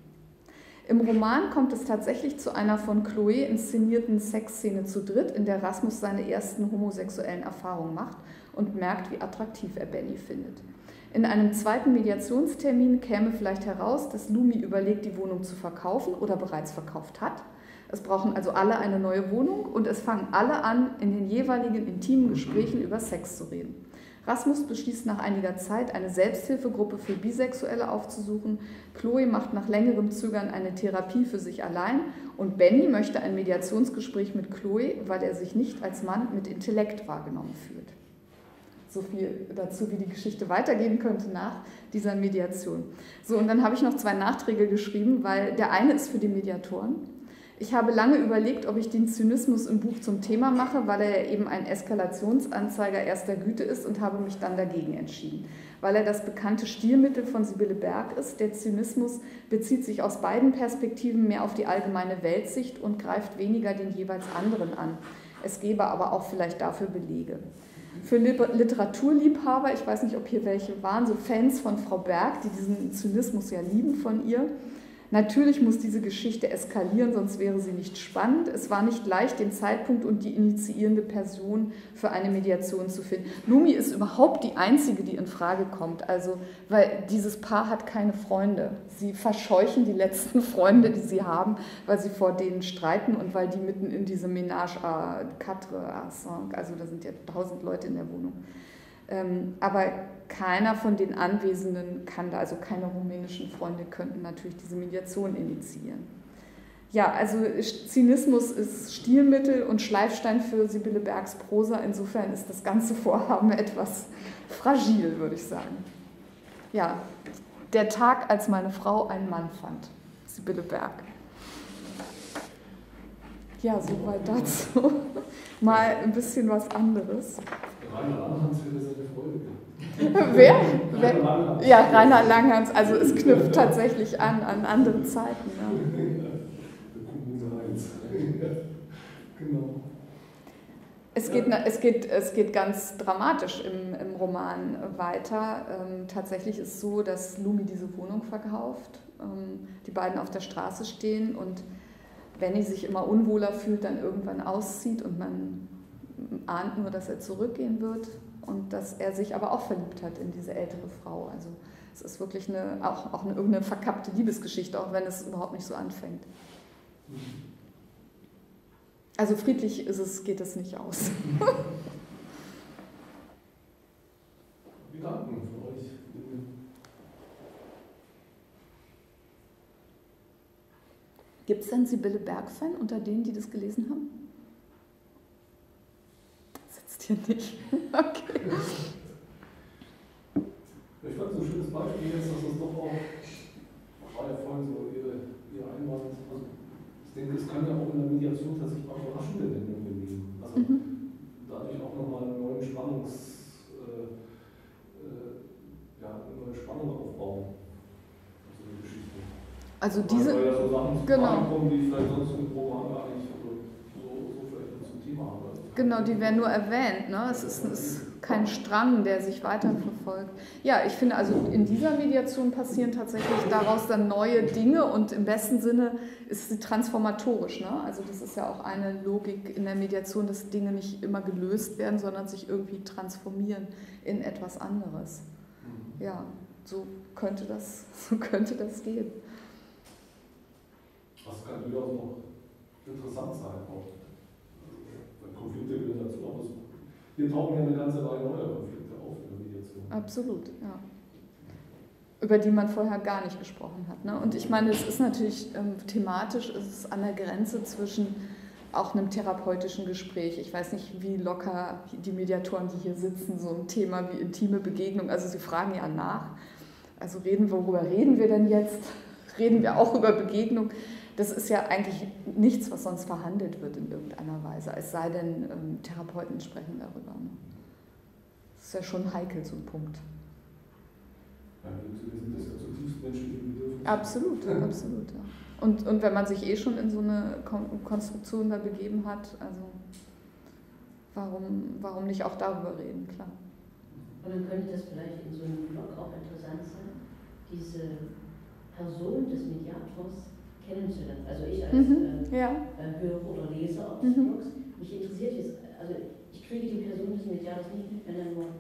Im Roman kommt es tatsächlich zu einer von Chloe inszenierten Sexszene zu dritt, in der Rasmus seine ersten homosexuellen Erfahrungen macht und merkt, wie attraktiv er Benny findet. In einem zweiten Mediationstermin käme vielleicht heraus, dass Lumi überlegt, die Wohnung zu verkaufen oder bereits verkauft hat. Es brauchen also alle eine neue Wohnung und es fangen alle an, in den jeweiligen intimen Gesprächen über Sex zu reden. Rasmus beschließt nach einiger Zeit, eine Selbsthilfegruppe für Bisexuelle aufzusuchen. Chloe macht nach längerem Zögern eine Therapie für sich allein und Benny möchte ein Mediationsgespräch mit Chloe, weil er sich nicht als Mann mit Intellekt wahrgenommen fühlt. So viel dazu, wie die Geschichte weitergehen könnte nach dieser Mediation. So, und dann habe ich noch zwei Nachträge geschrieben, weil der eine ist für die Mediatoren. Ich habe lange überlegt, ob ich den Zynismus im Buch zum Thema mache, weil er ja eben ein Eskalationsanzeiger erster Güte ist und habe mich dann dagegen entschieden. Weil er das bekannte Stilmittel von Sibylle Berg ist. Der Zynismus bezieht sich aus beiden Perspektiven mehr auf die allgemeine Weltsicht und greift weniger den jeweils anderen an. Es gäbe aber auch vielleicht dafür Belege. Für Literaturliebhaber, ich weiß nicht, ob hier welche waren, so Fans von Frau Berg, die diesen Zynismus ja lieben von ihr. Natürlich muss diese Geschichte eskalieren, sonst wäre sie nicht spannend. Es war nicht leicht, den Zeitpunkt und die initiierende Person für eine Mediation zu finden. Lumi ist überhaupt die Einzige, die in Frage kommt, also, weil dieses Paar hat keine Freunde. Sie verscheuchen die letzten Freunde, die sie haben, weil sie vor denen streiten und weil die mitten in diese Ménage à quatre, à cinq, also da sind ja tausend Leute in der Wohnung. Ähm, aber keiner von den Anwesenden kann da, also keine rumänischen Freunde könnten natürlich diese Mediation initiieren. Ja, also Zynismus ist Stilmittel und Schleifstein für Sibylle Bergs Prosa. Insofern ist das ganze Vorhaben etwas fragil, würde ich sagen. Ja, der Tag, als meine Frau einen Mann fand. Sibylle Berg. Ja, soweit dazu. Mal ein bisschen was anderes. Rainer Langhans hätte seine Freude gehabt. Wer? Rainer Langhans. Ja, Rainer Langhans. Also es knüpft tatsächlich an, an andere Zeiten. Ja. Genau. Es geht, es, geht, es geht ganz dramatisch im, im Roman weiter. Ähm, tatsächlich ist es so, dass Lumi diese Wohnung verkauft, ähm, die beiden auf der Straße stehen und Benny sich immer unwohler fühlt, dann irgendwann auszieht und man ahnt nur, dass er zurückgehen wird und dass er sich aber auch verliebt hat in diese ältere Frau. Also es ist wirklich eine, auch, auch eine, irgendeine verkappte Liebesgeschichte, auch wenn es überhaupt nicht so anfängt. Also friedlich ist es, geht es nicht aus. Gedanken für euch? Gibt es denn Sibylle Berg-Fan unter denen, die das gelesen haben? Sitzt hier nicht. Okay. Ich fand es ein schönes Beispiel jetzt, dass es doch auch, war ja vorhin so Ihre, Ihre Einwand, also ich denke, es kann ja auch in der Mediation tatsächlich mal überraschende Wendungen geben. Also mhm. dadurch auch nochmal einen neuen Spannungs, äh, äh, ja, eine neue Spannung aufbauen. Also eine Geschichte. Also diese, weil ja so Sachen genau. kommen, die vielleicht sonst im Roman gar nicht so, so, so vielleicht zum Thema haben. Genau, die werden nur erwähnt. Ne? Es ist, ist kein Strang, der sich weiterverfolgt. Ja, ich finde, also in dieser Mediation passieren tatsächlich daraus dann neue Dinge und im besten Sinne ist sie transformatorisch. Ne? Also das ist ja auch eine Logik in der Mediation, dass Dinge nicht immer gelöst werden, sondern sich irgendwie transformieren in etwas anderes. Ja, so könnte das, so könnte das gehen. Das kann durchaus noch interessant sein, auch. Konflikte gehören dazu, aber hier tauchen ja eine ganze Reihe neuer Konflikte auf in der Mediation. Absolut, ja. Über die man vorher gar nicht gesprochen hat. Ne? Und ich meine, es ist natürlich ähm, thematisch, es ist an der Grenze zwischen auch einem therapeutischen Gespräch. Ich weiß nicht, wie locker die Mediatoren, die hier sitzen, so ein Thema wie intime Begegnung, also sie fragen ja nach. Also reden, worüber reden wir denn jetzt? Reden wir auch über Begegnung? Das ist ja eigentlich nichts, was sonst verhandelt wird in irgendeiner Weise, es sei denn, ähm, Therapeuten sprechen darüber. Ne? Das ist ja schon heikel, so ein Punkt. Ja, wir sind das ja zutiefst menschliche Bedürfnisse. Absolut, absolut, ja. Und, und wenn man sich eh schon in so eine Kon- Konstruktion da begeben hat, also warum, warum nicht auch darüber reden, klar. Und dann könnte das vielleicht in so einem Blog auch interessant sein, diese Person des Mediators kennenzulernen. Also ich als Mhm, äh, ja. äh, Hörer oder Leser auch des Mhm. Blogs, mich interessiert jetzt, also ich kriege die Person des Mediators nicht mit, wenn er nur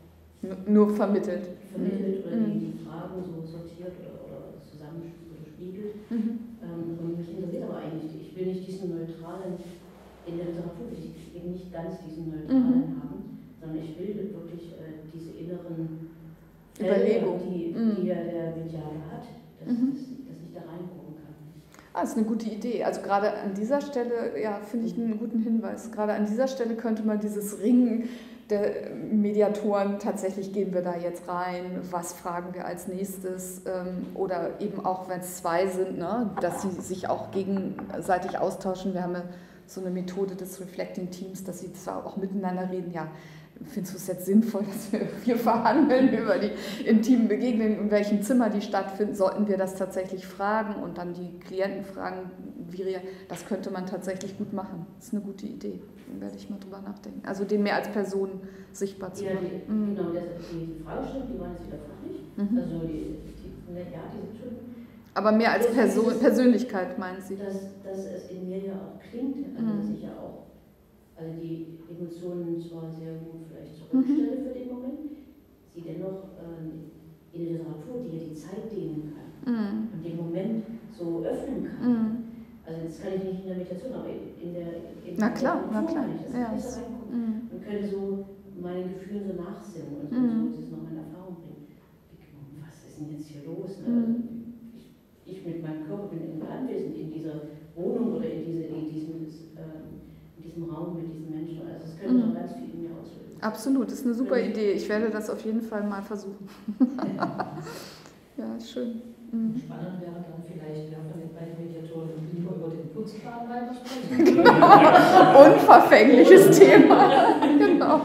N- Nur vermittelt. vermittelt oder Mhm. die, die Fragen so sortiert oder, oder zusammen oder spiegelt. Mhm. Ähm, und mich interessiert aber eigentlich, ich will nicht diesen neutralen, in der Literatur will ich eben nicht ganz diesen neutralen Mhm. haben, sondern ich will wirklich äh, diese inneren Überlegung. Felder, die, Mhm. die ja der Mediator hat, dass, Mhm. dass, dass ich da reingucken kann. Ah, das ist eine gute Idee. Also gerade an dieser Stelle, ja, finde ich einen guten Hinweis. Gerade an dieser Stelle könnte man dieses Ringen der Mediatoren, tatsächlich gehen wir da jetzt rein, was fragen wir als nächstes, ähm, oder eben auch, wenn es zwei sind, ne, dass sie sich auch gegenseitig austauschen. Wir haben ja so eine Methode des Reflecting Teams, dass sie zwar auch miteinander reden, ja, findest du es jetzt sinnvoll, dass wir, wir verhandeln über die intimen Begegnungen, in welchem Zimmer die stattfinden, sollten wir das tatsächlich fragen und dann die Klienten fragen, wie rea- das könnte man tatsächlich gut machen. Das ist eine gute Idee, da werde ich mal drüber nachdenken. Also den mehr als Person sichtbar zu Ja, machen. die, Mhm. genau, das, die, die Fragestellung, die waren jetzt wieder fachlich. Mhm. Also die, die, ne, ja, die sind schon, Aber mehr als Person, Persönlichkeit, meinen Sie? dass, dass es in mir ja auch klingt, also Mhm. dass ich ja auch also die Emotionen zwar sehr gut vielleicht zurückstelle für den Moment, sie dennoch ähm, in der Literatur, die ja die Zeit dehnen kann Mhm. und den Moment so öffnen kann. Mhm. Also das kann ich nicht in der Meditation, aber in der, in Na der klar, na Literatur klar. kann ich das Ja. besser reingucken Mhm. und könnte so meinen Gefühlen so nachsinnen und so, Mhm. so das noch in Erfahrung bringen. Wie- Was ist denn jetzt hier los? Ne? Mhm. Ich, ich mit meinem Körper bin anwesend in dieser Wohnung oder in, diese, in diesem ähm, in diesem Raum mit diesen Menschen. Also es könnte Mhm. noch ganz viel in mir auslösen. Absolut, das ist eine super Idee. Ich werde das auf jeden Fall mal versuchen. Ja, ist schön. Mhm. Spannend wäre dann vielleicht, wer von den beiden Mediatoren lieber über den Putzplan weitersprechen. Unverfängliches Thema. Genau.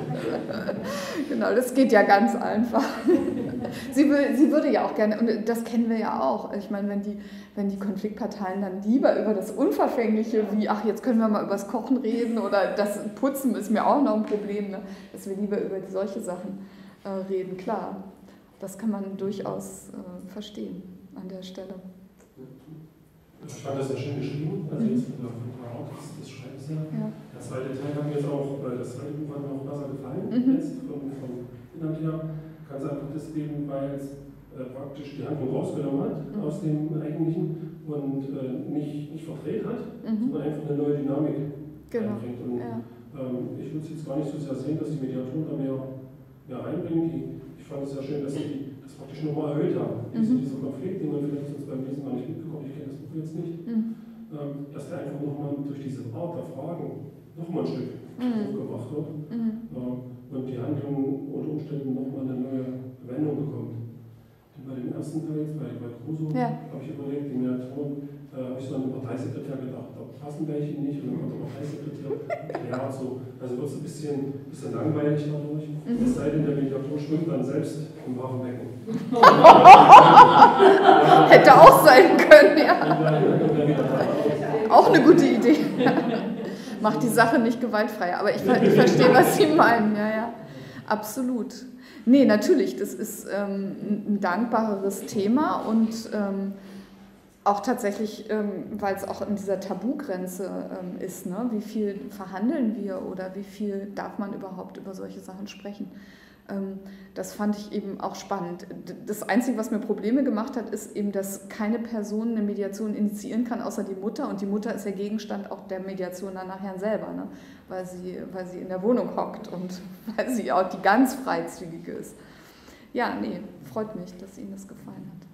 Genau, das geht ja ganz einfach. Sie, will, sie würde ja auch gerne, und das kennen wir ja auch, ich meine, wenn die, wenn die Konfliktparteien dann lieber über das Unverfängliche, wie, ach, jetzt können wir mal über das Kochen reden oder das Putzen ist mir auch noch ein Problem, ne? Dass wir lieber über solche Sachen äh, reden, klar. Das kann man durchaus äh, verstehen an der Stelle. Ich fand das sehr schön geschrieben, also jetzt von der Art des, des Schreibens her. Ja. Der zweite Teil hat mir jetzt auch, äh, das zweite Buch hat mir auch besser gefallen, Mhm. jetzt vom, vom Inhalt her. Ganz einfach deswegen, weil es äh, praktisch die Handlung rausgenommen hat Mhm. aus dem eigentlichen und äh, nicht, nicht verdreht hat, Mhm. sondern einfach eine neue Dynamik Genau. reinbringt. Und Ja. ähm, ich würde es jetzt gar nicht so sehr sehen, dass die Mediatoren da mehr, mehr reinbringen. Die, ich fand es sehr schön, dass sie das praktisch nochmal erhöht haben. Mhm. Dieser, dieser Konflikt, den man vielleicht sonst beim Lesen gar nicht mitbekommt, ich kenne das Buch jetzt nicht, Mhm. ähm, dass der einfach nochmal durch diese Art der Fragen nochmal ein Stück Mhm. hochgebracht wird Mhm. ähm, und die Handlung unter Umständen nochmal eine neue Wendung bekommt. Und bei dem ersten Teil, jetzt bei, bei Crusoe, Ja. habe ich überlegt, die Mediatoren, äh, habe ich so an den Parteisekretär gedacht, da passen welche nicht und dann kommt der Parteisekretär ja, so, also wird es ein bisschen, bisschen langweilig dadurch. Mhm. Es sei denn, der Mediator schwimmt dann selbst im wahren Becken. Hätte auch sein können, ja. Und dann, und dann wieder Auch eine gute Idee. Macht die Sache nicht gewaltfrei. Aber ich, ver- ich verstehe, was Sie meinen. Ja, ja. Absolut. Nee, natürlich, das ist ähm, ein dankbareres Thema und ähm, auch tatsächlich, ähm, weil es auch in dieser Tabugrenze ähm, ist, ne? Wie viel verhandeln wir oder wie viel darf man überhaupt über solche Sachen sprechen. Ähm, das fand ich eben auch spannend. D- Das Einzige, was mir Probleme gemacht hat, ist eben, dass keine Person eine Mediation initiieren kann, außer die Mutter. Und die Mutter ist ja Gegenstand auch der Mediation dann nachher selber, ne? weil, sie, weil sie in der Wohnung hockt und weil sie auch die ganz freizügige ist. Ja, nee, freut mich, dass Ihnen das gefallen hat.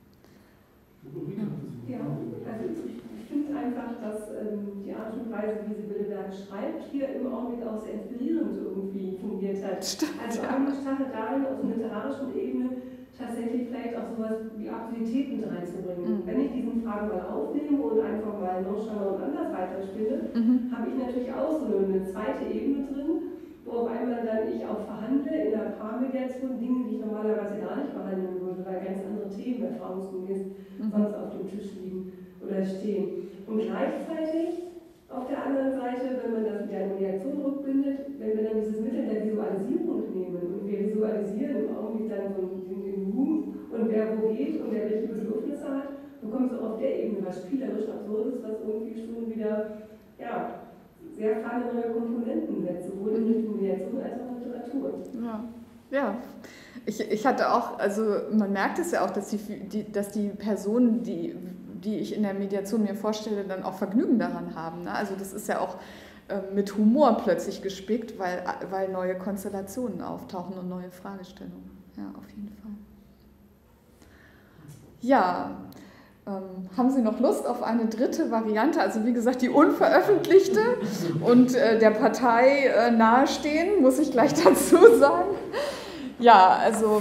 Ja, also ich, ich finde einfach, dass ähm, die Art und Weise, wie Sibylle Berg schreibt, hier im Augenblick auch sehr inspirierend irgendwie fungiert hat. Stimmt, Also ja. angestattet darin, auf einer literarischen Ebene tatsächlich vielleicht auch sowas wie Absurditäten mit reinzubringen. Mhm. Wenn ich diesen Fragen mal aufnehme und einfach mal nonchalant und anders weiterspinne, Mhm. habe ich natürlich auch so eine, eine zweite Ebene drin, wo auf einmal dann ich auch verhandle in der Paarmediation Dinge, die ich normalerweise gar nicht behandeln würde, weil ganz andere Themen erfahrungsgemäß Mhm. sonst auf dem Tisch liegen. Oder stehen. Und gleichzeitig auf der anderen Seite, wenn man das mit der Mediation rückbindet, wenn wir dann dieses Mittel der Visualisierung nehmen und wir visualisieren im Augenblick dann so den, den Room und wer wo geht und wer welche Bedürfnisse hat, bekommt es auch auf der Ebene was spielerisch Absurdes, was irgendwie schon wieder ja, sehr feine neue Komponenten setzt, sowohl in Richtung Mediation als auch in Literatur. Ja, ja. Ich, ich hatte auch, also man merkt es ja auch, dass die, die, dass die Personen, die, die ich in der Mediation mir vorstelle, dann auch Vergnügen daran haben. Ne? Also das ist ja auch äh, mit Humor plötzlich gespickt, weil, weil neue Konstellationen auftauchen und neue Fragestellungen. Ja, auf jeden Fall. Ja, ähm, haben Sie noch Lust auf eine dritte Variante? Also wie gesagt, die unveröffentlichte und äh, der Partei äh, nahestehen, muss ich gleich dazu sagen. Ja, also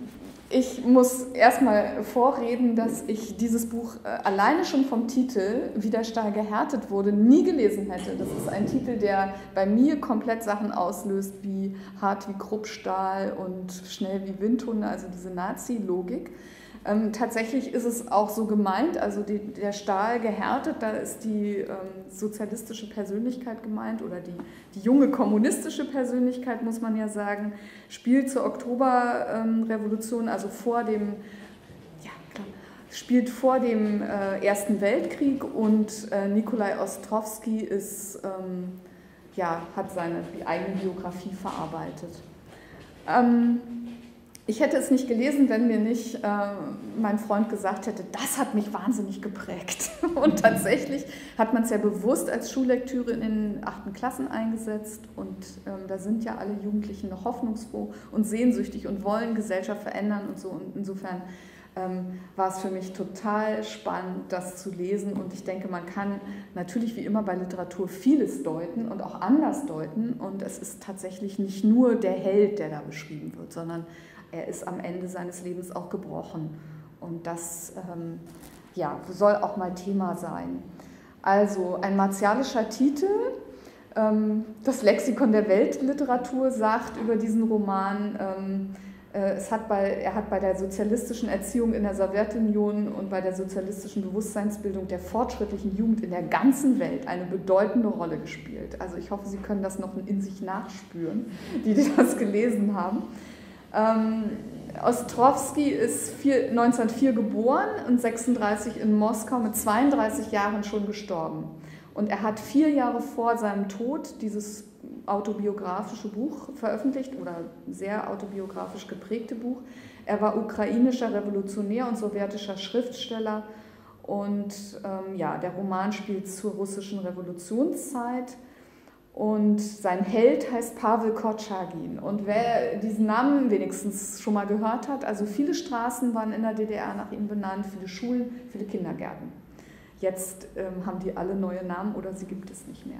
ich muss erstmal vorreden, dass ich dieses Buch äh, alleine schon vom Titel, Wie der Stahl gehärtet wurde, nie gelesen hätte. Das ist ein Titel, der bei mir komplett Sachen auslöst, wie hart wie Kruppstahl und schnell wie Windhunde, also diese Nazi-Logik. Ähm, tatsächlich ist es auch so gemeint, also die, der Stahl gehärtet, da ist die ähm, sozialistische Persönlichkeit gemeint oder die, die junge kommunistische Persönlichkeit, muss man ja sagen, spielt zur Oktoberrevolution, ähm, also vor dem, ja klar, spielt vor dem äh, Ersten Weltkrieg und äh, Nikolai Ostrowski ist, ähm, ja, hat seine eigene Biografie verarbeitet. Ähm, Ich hätte es nicht gelesen, wenn mir nicht äh, mein Freund gesagt hätte, das hat mich wahnsinnig geprägt. Und tatsächlich hat man es ja bewusst als Schullektüre in den achten Klassen eingesetzt. Und ähm, da sind ja alle Jugendlichen noch hoffnungsfroh und sehnsüchtig und wollen Gesellschaft verändern und so. Und insofern ähm, war es für mich total spannend, das zu lesen. Und ich denke, man kann natürlich wie immer bei Literatur vieles deuten und auch anders deuten. Und es ist tatsächlich nicht nur der Held, der da beschrieben wird, sondern er ist am Ende seines Lebens auch gebrochen. Und das ähm, ja, soll auch mal Thema sein. Also ein martialischer Titel. Ähm, das Lexikon der Weltliteratur sagt über diesen Roman, ähm, äh, es hat bei, er hat bei der sozialistischen Erziehung in der Sowjetunion und bei der sozialistischen Bewusstseinsbildung der fortschrittlichen Jugend in der ganzen Welt eine bedeutende Rolle gespielt. Also ich hoffe, Sie können das noch in sich nachspüren, die, die das gelesen haben. Ähm, Ostrowski ist vier, neunzehnhundertvier geboren und sechsunddreißig in Moskau mit zweiunddreißig Jahren schon gestorben. Und er hat vier Jahre vor seinem Tod dieses autobiografische Buch veröffentlicht oder sehr autobiografisch geprägte Buch. Er war ukrainischer Revolutionär und sowjetischer Schriftsteller und ähm, ja, der Roman spielt zur russischen Revolutionszeit. Und sein Held heißt Pawel Korczagin. Und wer diesen Namen wenigstens schon mal gehört hat, also viele Straßen waren in der D D R nach ihm benannt, viele Schulen, viele Kindergärten. Jetzt ähm, haben die alle neue Namen oder sie gibt es nicht mehr.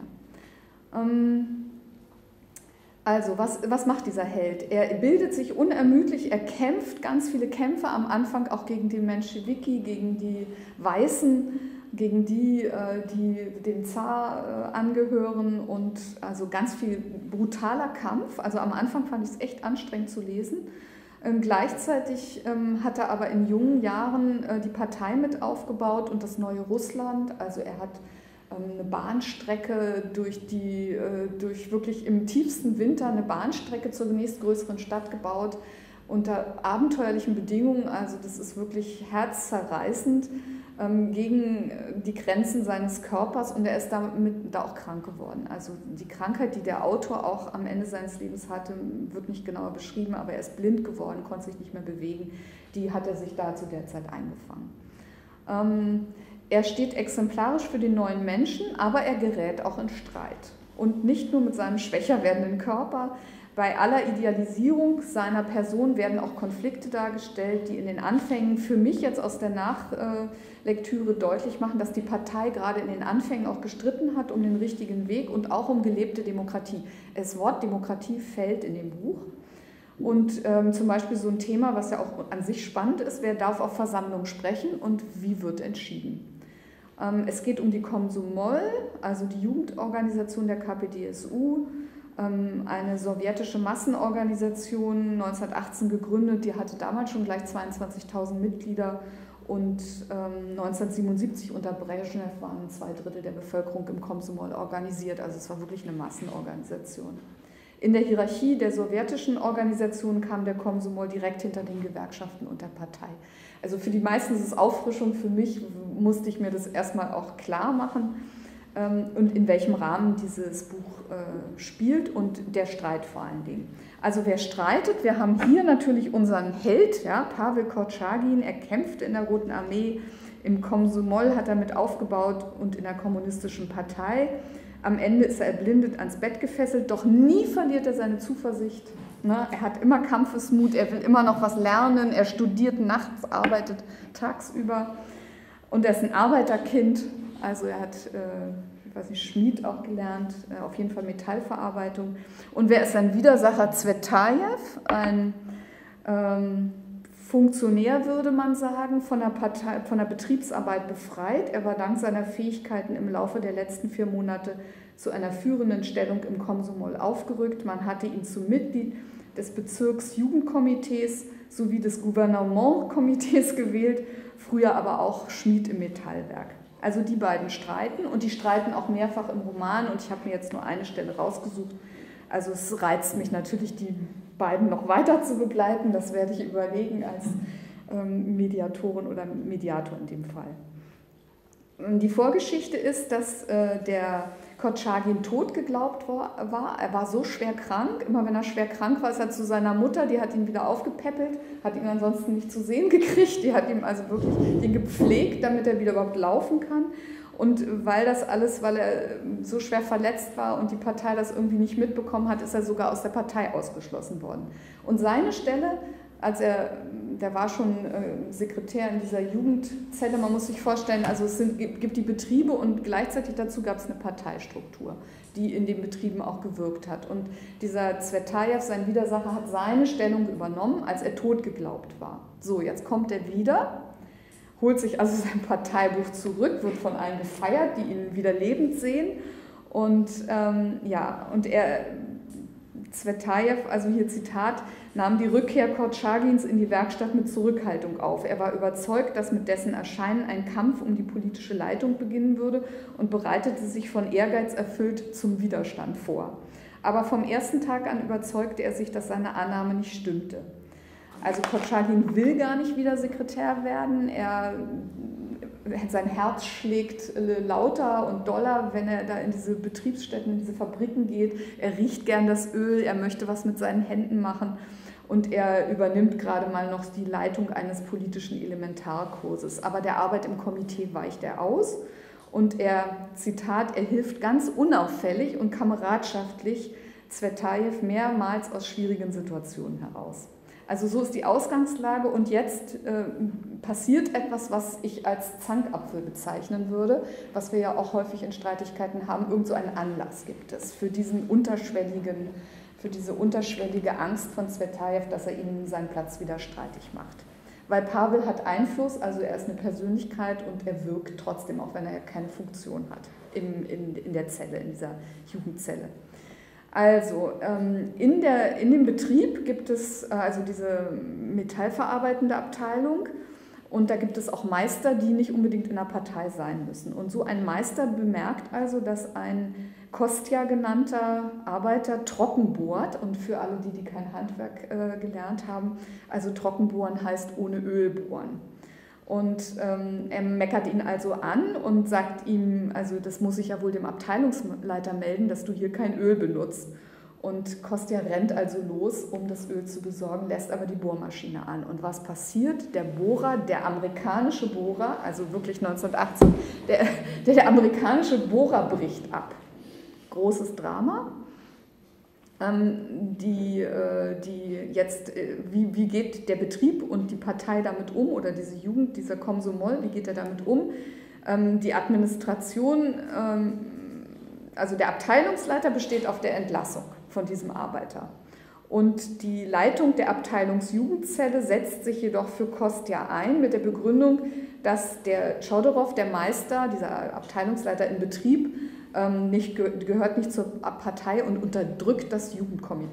Ähm, also, was, was macht dieser Held? Er bildet sich unermüdlich, er kämpft ganz viele Kämpfe am Anfang auch gegen die Menschewiki, gegen die Weißen, gegen die, die dem Zar angehören und also ganz viel brutaler Kampf. Also am Anfang fand ich es echt anstrengend zu lesen. Gleichzeitig hat er aber in jungen Jahren die Partei mit aufgebaut und das neue Russland. Also er hat eine Bahnstrecke durch die, durch wirklich im tiefsten Winter eine Bahnstrecke zur nächstgrößeren Stadt gebaut unter abenteuerlichen Bedingungen. Also das ist wirklich herzzerreißend. Gegen die Grenzen seines Körpers und er ist damit da auch krank geworden. Also die Krankheit, die der Autor auch am Ende seines Lebens hatte, wird nicht genauer beschrieben, aber er ist blind geworden, konnte sich nicht mehr bewegen. Die hat er sich da zu der Zeit eingefangen. Ähm, er steht exemplarisch für den neuen Menschen, aber er gerät auch in Streit. Und nicht nur mit seinem schwächer werdenden Körper. Bei aller Idealisierung seiner Person werden auch Konflikte dargestellt, die in den Anfängen für mich jetzt aus der Nachlektüre deutlich machen, dass die Partei gerade in den Anfängen auch gestritten hat um den richtigen Weg und auch um gelebte Demokratie. Das Wort Demokratie fällt in dem Buch. Und ähm, zum Beispiel so ein Thema, was ja auch an sich spannend ist, wer darf auf Versammlung sprechen und wie wird entschieden. Ähm, es geht um die Komsomol, also die Jugendorganisation der K P D S U, eine sowjetische Massenorganisation, neunzehnhundertachtzehn gegründet, die hatte damals schon gleich zweiundzwanzigtausend Mitglieder Und ähm, neunzehnhundertsiebenundsiebzig unter Brezhnev waren zwei Drittel der Bevölkerung im Komsomol organisiert, also es war wirklich eine Massenorganisation. In der Hierarchie der sowjetischen Organisationen kam der Komsomol direkt hinter den Gewerkschaften und der Partei. Also für die meisten ist es Auffrischung, für mich musste ich mir das erstmal auch klar machen ähm, und in welchem Rahmen dieses Buch äh, spielt und der Streit vor allen Dingen. Also wer streitet, wir haben hier natürlich unseren Held, ja, Pawel Korczagin, er kämpfte in der Roten Armee, im Komsomol hat er mit aufgebaut und in der kommunistischen Partei. Am Ende ist er erblindet ans Bett gefesselt, doch nie verliert er seine Zuversicht. Ne? Er hat immer Kampfesmut, er will immer noch was lernen, er studiert nachts, arbeitet tagsüber und er ist ein Arbeiterkind, also er hat, äh, ich weiß nicht, Schmied auch gelernt, äh, auf jeden Fall Metallverarbeitung. Und wer ist sein Widersacher? Zvetajew, ein ähm, Funktionär, würde man sagen, von der, Partei, von der Betriebsarbeit befreit. Er war dank seiner Fähigkeiten im Laufe der letzten vier Monate zu einer führenden Stellung im Komsomol aufgerückt. Man hatte ihn zum Mitglied des Bezirksjugendkomitees sowie des Gouvernementkomitees gewählt, früher aber auch Schmied im Metallwerk. Also die beiden streiten und die streiten auch mehrfach im Roman und ich habe mir jetzt nur eine Stelle rausgesucht. Also es reizt mich natürlich, die beiden noch weiter zu begleiten. Das werde ich überlegen als ähm, Mediatorin oder Mediator in dem Fall. Und die Vorgeschichte ist, dass äh, der Korczagin tot geglaubt war. Er war so schwer krank. Immer wenn er schwer krank war, ist er zu seiner Mutter, die hat ihn wieder aufgepäppelt, hat ihn ansonsten nicht zu sehen gekriegt. Die hat ihm also wirklich den gepflegt, damit er wieder überhaupt laufen kann. Und weil das alles, weil er so schwer verletzt war und die Partei das irgendwie nicht mitbekommen hat, ist er sogar aus der Partei ausgeschlossen worden. Und seine Stelle, als er, der war schon Sekretär in dieser Jugendzelle, man muss sich vorstellen, also es sind, gibt die Betriebe und gleichzeitig dazu gab es eine Parteistruktur, die in den Betrieben auch gewirkt hat. Und dieser Zvetajew, sein Widersacher, hat seine Stellung übernommen, als er tot geglaubt war. So, jetzt kommt er wieder, holt sich also sein Parteibuch zurück, wird von allen gefeiert, die ihn wieder lebend sehen. Und ähm, ja, und er, Zvetajew, also hier Zitat, nahm die Rückkehr Korczagins in die Werkstatt mit Zurückhaltung auf. Er war überzeugt, dass mit dessen Erscheinen ein Kampf um die politische Leitung beginnen würde und bereitete sich von Ehrgeiz erfüllt zum Widerstand vor. Aber vom ersten Tag an überzeugte er sich, dass seine Annahme nicht stimmte. Also Korczagin will gar nicht wieder Sekretär werden, er, sein Herz schlägt lauter und doller, wenn er da in diese Betriebsstätten, in diese Fabriken geht. Er riecht gern das Öl, er möchte was mit seinen Händen machen und er übernimmt gerade mal noch die Leitung eines politischen Elementarkurses. Aber der Arbeit im Komitee weicht er aus und er, Zitat, er hilft ganz unauffällig und kameradschaftlich Zvetajew mehrmals aus schwierigen Situationen heraus. Also so ist die Ausgangslage und jetzt äh, passiert etwas, was ich als Zankapfel bezeichnen würde, was wir ja auch häufig in Streitigkeiten haben. Irgend so einen Anlass gibt es für diesen unterschwelligen, für diese unterschwellige Angst von Zvetajew, dass er ihnen seinen Platz wieder streitig macht. Weil Pawel hat Einfluss, also er ist eine Persönlichkeit und er wirkt trotzdem, auch wenn er keine Funktion hat in, in, in der Zelle, in dieser Jugendzelle. Also in, der, in dem Betrieb gibt es also diese metallverarbeitende Abteilung und da gibt es auch Meister, die nicht unbedingt in der Partei sein müssen. Und so ein Meister bemerkt also, dass ein Kostja genannter Arbeiter trocken bohrt und für alle, die, die kein Handwerk äh, gelernt haben, also trockenbohren heißt ohne Öl bohren. Und ähm, er meckert ihn also an und sagt ihm, also das muss ich ja wohl dem Abteilungsleiter melden, dass du hier kein Öl benutzt. Und Kostja rennt also los, um das Öl zu besorgen, lässt aber die Bohrmaschine an. Und was passiert? Der Bohrer, der amerikanische Bohrer, also wirklich neunzehnhundertachtzig, der, der, der amerikanische Bohrer bricht ab. Großes Drama. Die, die jetzt, wie, wie geht der Betrieb und die Partei damit um oder diese Jugend, dieser Komsomol, wie geht er damit um? Die Administration, also der Abteilungsleiter besteht auf der Entlassung von diesem Arbeiter. Und die Leitung der Abteilungsjugendzelle setzt sich jedoch für Kostja ein mit der Begründung, dass der Chodorow, der Meister, dieser Abteilungsleiter im Betrieb, nicht, gehört nicht zur Partei und unterdrückt das Jugendkomitee.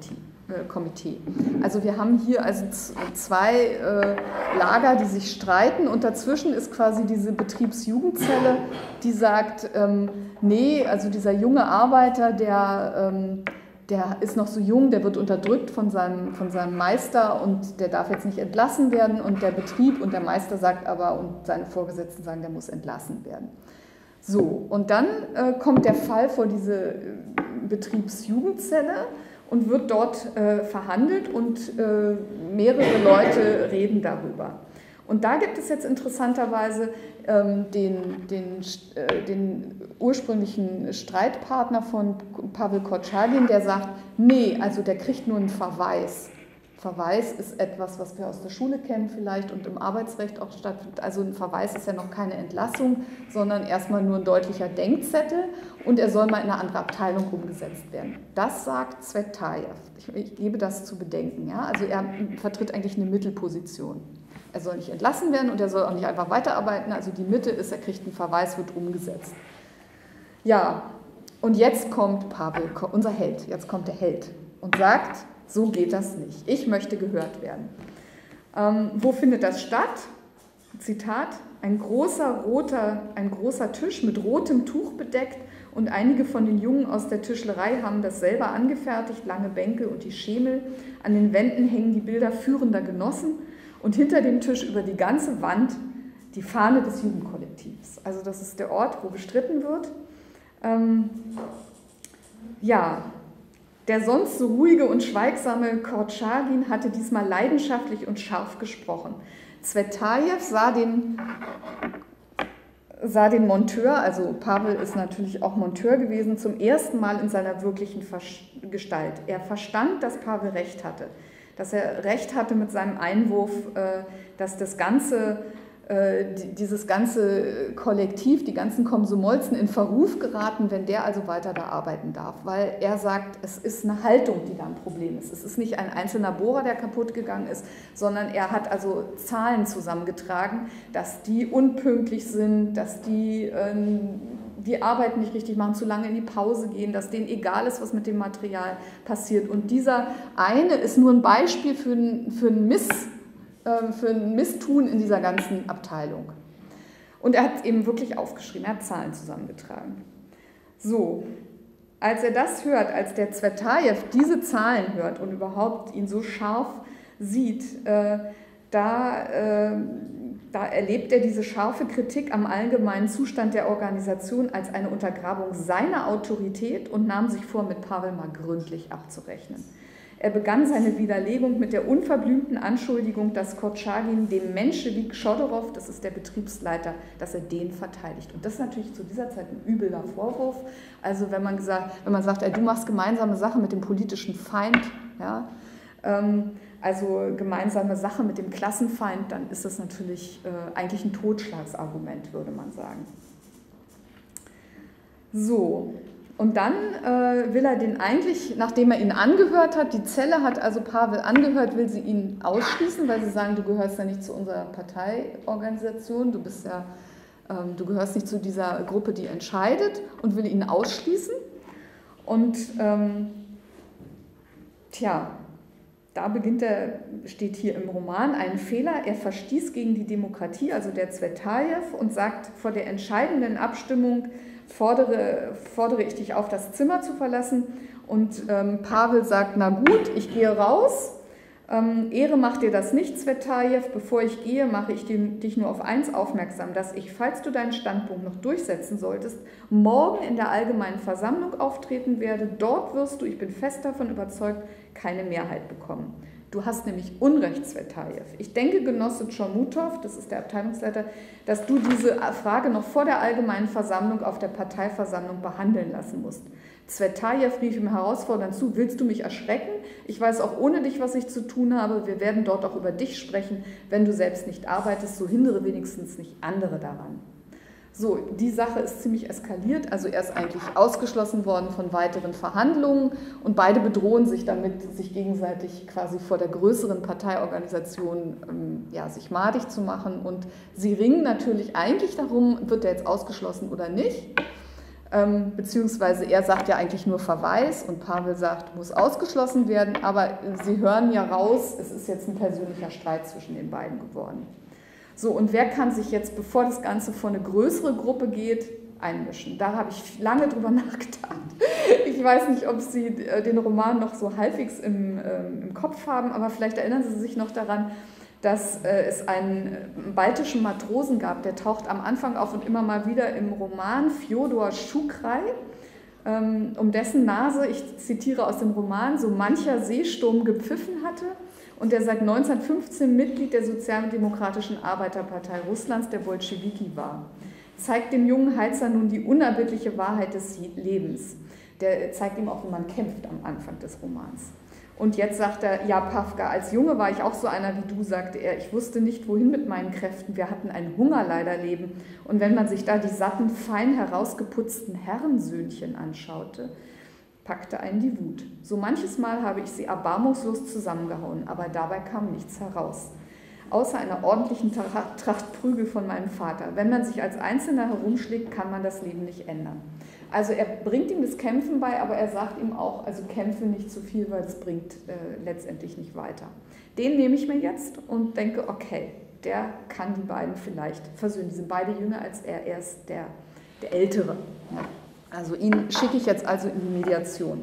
äh, Komitee. Also wir haben hier also zwei äh, Lager, die sich streiten und dazwischen ist quasi diese Betriebsjugendzelle, die sagt, ähm, nee, also dieser junge Arbeiter, der, ähm, der ist noch so jung, der wird unterdrückt von seinem, von seinem Meister und der darf jetzt nicht entlassen werden und der Betrieb und der Meister sagt aber und seine Vorgesetzten sagen, der muss entlassen werden. So, und dann äh, kommt der Fall vor diese äh, Betriebsjugendzelle und wird dort äh, verhandelt und äh, mehrere Leute reden darüber. Und da gibt es jetzt interessanterweise ähm, den, den, äh, den ursprünglichen Streitpartner von Pawel Korczagin, der sagt, nee, also der kriegt nur einen Verweis. Verweis ist etwas, was wir aus der Schule kennen vielleicht und im Arbeitsrecht auch stattfindet. Also ein Verweis ist ja noch keine Entlassung, sondern erstmal nur ein deutlicher Denkzettel und er soll mal in eine andere Abteilung umgesetzt werden. Das sagt Tsvetajew. Ich, ich gebe das zu bedenken. Ja? Also er vertritt eigentlich eine Mittelposition. Er soll nicht entlassen werden und er soll auch nicht einfach weiterarbeiten. Also die Mitte ist, er kriegt einen Verweis, wird umgesetzt. Ja, und jetzt kommt Pawel, unser Held, jetzt kommt der Held und sagt, so geht das nicht. Ich möchte gehört werden. Ähm, wo findet das statt? Zitat, ein großer, roter, ein großer Tisch mit rotem Tuch bedeckt und einige von den Jungen aus der Tischlerei haben das selber angefertigt, lange Bänke und die Schemel. An den Wänden hängen die Bilder führender Genossen und hinter dem Tisch über die ganze Wand die Fahne des Jugendkollektivs. Also das ist der Ort, wo gestritten wird. Ähm, ja, der sonst so ruhige und schweigsame Korczagin hatte diesmal leidenschaftlich und scharf gesprochen. Tsvetajew sah den, sah den Monteur, also Pawel ist natürlich auch Monteur gewesen, zum ersten Mal in seiner wirklichen Gestalt. Er verstand, dass Pawel recht hatte, dass er recht hatte mit seinem Einwurf, dass das ganze dieses ganze Kollektiv, die ganzen Komsomolzen in Verruf geraten, wenn der also weiter da arbeiten darf. Weil er sagt, es ist eine Haltung, die da ein Problem ist. Es ist nicht ein einzelner Bohrer, der kaputt gegangen ist, sondern er hat also Zahlen zusammengetragen, dass die unpünktlich sind, dass die ähm, die Arbeit nicht richtig machen, zu lange in die Pause gehen, dass denen egal ist, was mit dem Material passiert. Und dieser eine ist nur ein Beispiel für ein, für ein Miss für ein Misstun in dieser ganzen Abteilung. Und er hat eben wirklich aufgeschrieben, er hat Zahlen zusammengetragen. So, als er das hört, als der Tsvetajew diese Zahlen hört und überhaupt ihn so scharf sieht, äh, da, äh, da erlebt er diese scharfe Kritik am allgemeinen Zustand der Organisation als eine Untergrabung seiner Autorität und nahm sich vor, mit Pawel mal gründlich abzurechnen. Er begann seine Widerlegung mit der unverblümten Anschuldigung, dass Korczagin dem Menschewik Chodorow, das ist der Betriebsleiter, dass er den verteidigt. Und das ist natürlich zu dieser Zeit ein übler Vorwurf. Also wenn man, gesagt, wenn man sagt, ey, du machst gemeinsame Sache mit dem politischen Feind, ja, ähm, also gemeinsame Sache mit dem Klassenfeind, dann ist das natürlich äh, eigentlich ein Totschlagsargument, würde man sagen. So. Und dann äh, will er den eigentlich, nachdem er ihn angehört hat, die Zelle hat also Pawel angehört, will sie ihn ausschließen, weil sie sagen, du gehörst ja nicht zu unserer Parteiorganisation, du bist ja, ähm, du gehörst nicht zu dieser Gruppe, die entscheidet, und will ihn ausschließen. Und ähm, tja, da beginnt er, steht hier im Roman, ein Fehler, er verstieß gegen die Demokratie, also der Tsvetajew, und sagt, vor der entscheidenden Abstimmung Fordere, fordere ich dich auf, das Zimmer zu verlassen. Und ähm, Pawel sagt, na gut, ich gehe raus. Ähm, Ehre macht dir das nicht, Tsvetajew. Bevor ich gehe, mache ich dich nur auf eins aufmerksam, dass ich, falls du deinen Standpunkt noch durchsetzen solltest, morgen in der allgemeinen Versammlung auftreten werde. Dort wirst du, ich bin fest davon überzeugt, keine Mehrheit bekommen. Du hast nämlich Unrecht, Tsvetajew. Ich denke, Genosse Chomutov, das ist der Abteilungsleiter, dass du diese Frage noch vor der allgemeinen Versammlung auf der Parteiversammlung behandeln lassen musst. Tsvetajew rief ihm herausfordernd zu, willst du mich erschrecken? Ich weiß auch ohne dich, was ich zu tun habe. Wir werden dort auch über dich sprechen. Wenn du selbst nicht arbeitest, so hindere wenigstens nicht andere daran. So, die Sache ist ziemlich eskaliert, also er ist eigentlich ausgeschlossen worden von weiteren Verhandlungen und beide bedrohen sich damit, sich gegenseitig quasi vor der größeren Parteiorganisation ähm, ja, sich madig zu machen, und sie ringen natürlich eigentlich darum, wird er jetzt ausgeschlossen oder nicht. Ähm, beziehungsweise er sagt ja eigentlich nur Verweis und Pavel sagt, muss ausgeschlossen werden, aber Sie hören ja raus, es ist jetzt ein persönlicher Streit zwischen den beiden geworden. So, und wer kann sich jetzt, bevor das Ganze vor eine größere Gruppe geht, einmischen? Da habe ich lange drüber nachgedacht. Ich weiß nicht, ob Sie den Roman noch so halbwegs im, ähm, im Kopf haben, aber vielleicht erinnern Sie sich noch daran, dass äh, es einen baltischen Matrosen gab, der taucht am Anfang auf und immer mal wieder im Roman, Fjodor Schukraj, ähm, um dessen Nase, ich zitiere aus dem Roman, so mancher Seesturm gepfiffen hatte und der seit neunzehnhundertfünfzehn Mitglied der Sozialdemokratischen Arbeiterpartei Russlands, der Bolschewiki, war. Zeigt dem jungen Heizer nun die unerbittliche Wahrheit des Lebens. Der zeigt ihm auch, wie man kämpft am Anfang des Romans. Und jetzt sagt er, ja, Pawka, als Junge war ich auch so einer wie du, sagte er. Ich wusste nicht, wohin mit meinen Kräften. Wir hatten ein Hungerleiderleben. Und wenn man sich da die satten, fein herausgeputzten Herrensöhnchen anschaute, packte einen die Wut. So manches Mal habe ich sie erbarmungslos zusammengehauen, aber dabei kam nichts heraus. Außer einer ordentlichen Tracht Prügel von meinem Vater. Wenn man sich als Einzelner herumschlägt, kann man das Leben nicht ändern. Also er bringt ihm das Kämpfen bei, aber er sagt ihm auch, also kämpfe nicht zu viel, weil es bringt äh, letztendlich nicht weiter. Den nehme ich mir jetzt und denke, okay, der kann die beiden vielleicht versöhnen. Die sind beide jünger als er, er ist der, der Ältere. Also ihn schicke ich jetzt also in die Mediation.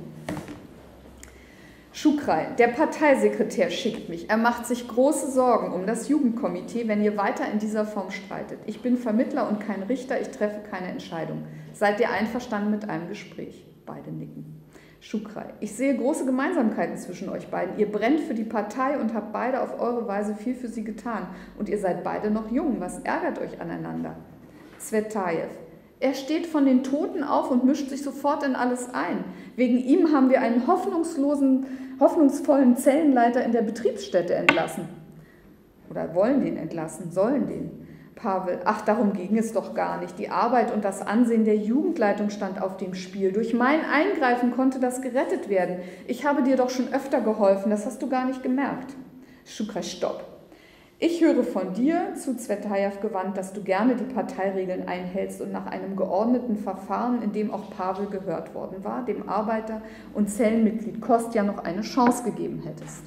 Schukraj, der Parteisekretär schickt mich. Er macht sich große Sorgen um das Jugendkomitee, wenn ihr weiter in dieser Form streitet. Ich bin Vermittler und kein Richter, ich treffe keine Entscheidung. Seid ihr einverstanden mit einem Gespräch? Beide nicken. Schukraj, ich sehe große Gemeinsamkeiten zwischen euch beiden. Ihr brennt für die Partei und habt beide auf eure Weise viel für sie getan. Und ihr seid beide noch jung. Was ärgert euch aneinander? Zvetajew, er steht von den Toten auf und mischt sich sofort in alles ein. Wegen ihm haben wir einen hoffnungslosen, hoffnungsvollen Zellenleiter in der Betriebsstätte entlassen. Oder wollen den entlassen, sollen den. Pavel, ach, darum ging es doch gar nicht. Die Arbeit und das Ansehen der Jugendleitung stand auf dem Spiel. Durch mein Eingreifen konnte das gerettet werden. Ich habe dir doch schon öfter geholfen, das hast du gar nicht gemerkt. Schukraj, stopp. Ich höre von dir, zu Zvetajew gewandt, dass du gerne die Parteiregeln einhältst und nach einem geordneten Verfahren, in dem auch Pavel gehört worden war, dem Arbeiter- und Zellenmitglied Kostja noch eine Chance gegeben hättest.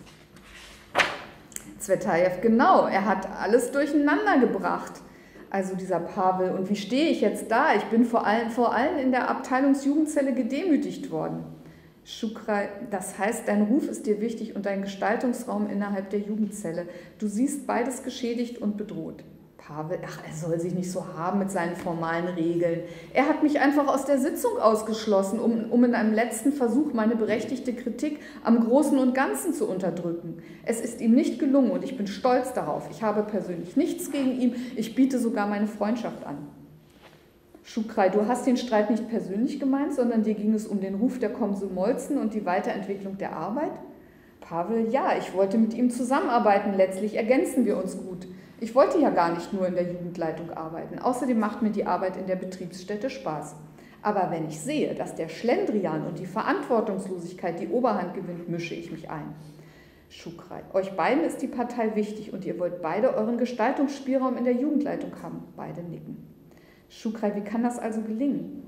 Zvetajew, genau, er hat alles durcheinander gebracht. Also dieser Pavel. Und wie stehe ich jetzt da? Ich bin vor allem, vor allem in der Abteilungsjugendzelle gedemütigt worden. Schukraj, das heißt, dein Ruf ist dir wichtig und dein Gestaltungsraum innerhalb der Jugendzelle. Du siehst beides geschädigt und bedroht. Pavel, ach, er soll sich nicht so haben mit seinen formalen Regeln. Er hat mich einfach aus der Sitzung ausgeschlossen, um, um in einem letzten Versuch meine berechtigte Kritik am Großen und Ganzen zu unterdrücken. Es ist ihm nicht gelungen und ich bin stolz darauf. Ich habe persönlich nichts gegen ihn, ich biete sogar meine Freundschaft an. Schukraj, du hast den Streit nicht persönlich gemeint, sondern dir ging es um den Ruf der Komsomolzen und die Weiterentwicklung der Arbeit? Pavel, ja, ich wollte mit ihm zusammenarbeiten, letztlich ergänzen wir uns gut. Ich wollte ja gar nicht nur in der Jugendleitung arbeiten, außerdem macht mir die Arbeit in der Betriebsstätte Spaß. Aber wenn ich sehe, dass der Schlendrian und die Verantwortungslosigkeit die Oberhand gewinnt, mische ich mich ein. Schukraj, euch beiden ist die Partei wichtig und ihr wollt beide euren Gestaltungsspielraum in der Jugendleitung haben. Beide nicken. Schukraj, wie kann das also gelingen?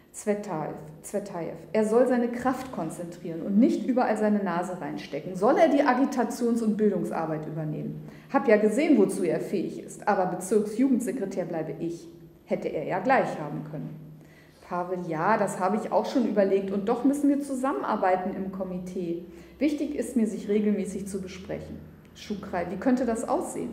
Zvetajew, er soll seine Kraft konzentrieren und nicht überall seine Nase reinstecken. Soll er die Agitations- und Bildungsarbeit übernehmen? Hab ja gesehen, wozu er fähig ist, aber Bezirksjugendsekretär bleibe ich. Hätte er ja gleich haben können. Pavel, ja, das habe ich auch schon überlegt und doch müssen wir zusammenarbeiten im Komitee. Wichtig ist mir, sich regelmäßig zu besprechen. Schukraj, wie könnte das aussehen?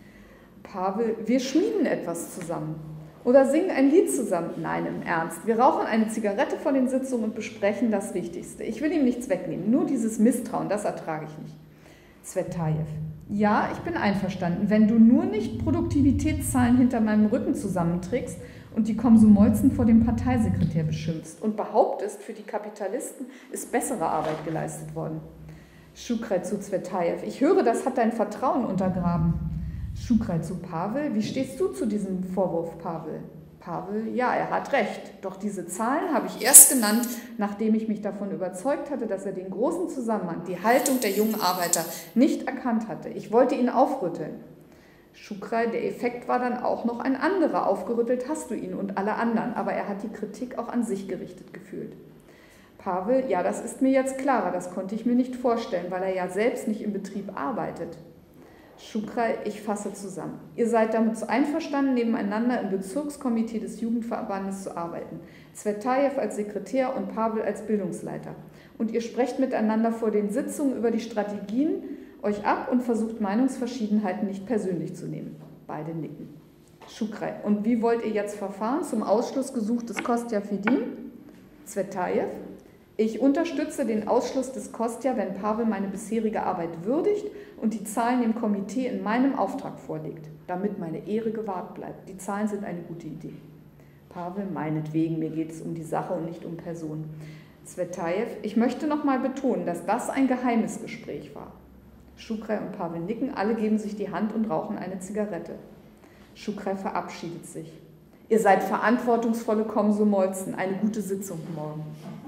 Pavel, wir schmieden etwas zusammen. Oder singen ein Lied zusammen. Nein, im Ernst. Wir rauchen eine Zigarette vor den Sitzungen und besprechen das Wichtigste. Ich will ihm nichts wegnehmen, nur dieses Misstrauen, das ertrage ich nicht. Zvetajew, ja, ich bin einverstanden, wenn du nur nicht Produktivitätszahlen hinter meinem Rücken zusammenträgst und die Komsomolzen vor dem Parteisekretär beschimpfst und behauptest, für die Kapitalisten ist bessere Arbeit geleistet worden. Schukraj zu Zvetajew, ich höre, das hat dein Vertrauen untergraben. Schukraj zu Pavel, wie stehst du zu diesem Vorwurf, Pavel? Pavel, ja, er hat recht, doch diese Zahlen habe ich erst genannt, nachdem ich mich davon überzeugt hatte, dass er den großen Zusammenhang, die Haltung der jungen Arbeiter nicht erkannt hatte. Ich wollte ihn aufrütteln. Schukrei, der Effekt war dann auch noch ein anderer. Aufgerüttelt hast du ihn und alle anderen, aber er hat die Kritik auch an sich gerichtet gefühlt. Pavel, ja, das ist mir jetzt klarer, das konnte ich mir nicht vorstellen, weil er ja selbst nicht im Betrieb arbeitet. Schukrei, ich fasse zusammen. Ihr seid damit einverstanden, nebeneinander im Bezirkskomitee des Jugendverbandes zu arbeiten. Zvetajew als Sekretär und Pavel als Bildungsleiter. Und ihr sprecht miteinander vor den Sitzungen über die Strategien euch ab und versucht Meinungsverschiedenheiten nicht persönlich zu nehmen. Beide nicken. Schukrei, und wie wollt ihr jetzt verfahren? Zum Ausschluss gesuchtes Kostja Fedin? Zvetajew, ich unterstütze den Ausschluss des Kostja, wenn Pavel meine bisherige Arbeit würdigt und die Zahlen dem Komitee in meinem Auftrag vorlegt, damit meine Ehre gewahrt bleibt. Die Zahlen sind eine gute Idee. Pavel, meinetwegen, mir geht es um die Sache und nicht um Personen. Zvetajew, ich möchte noch mal betonen, dass das ein geheimes Gespräch war. Schukrei und Pavel nicken, alle geben sich die Hand und rauchen eine Zigarette. Schukrei verabschiedet sich. Ihr seid verantwortungsvolle Komsomolzen, eine gute Sitzung morgen.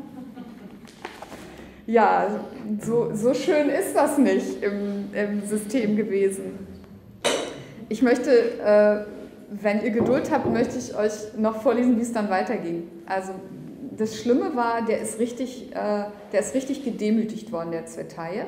Ja, so, so schön ist das nicht im, im System gewesen. Ich möchte, äh, wenn ihr Geduld habt, möchte ich euch noch vorlesen, wie es dann weiterging. Also das Schlimme war, der ist richtig, äh, der ist richtig gedemütigt worden, der Zvetajew,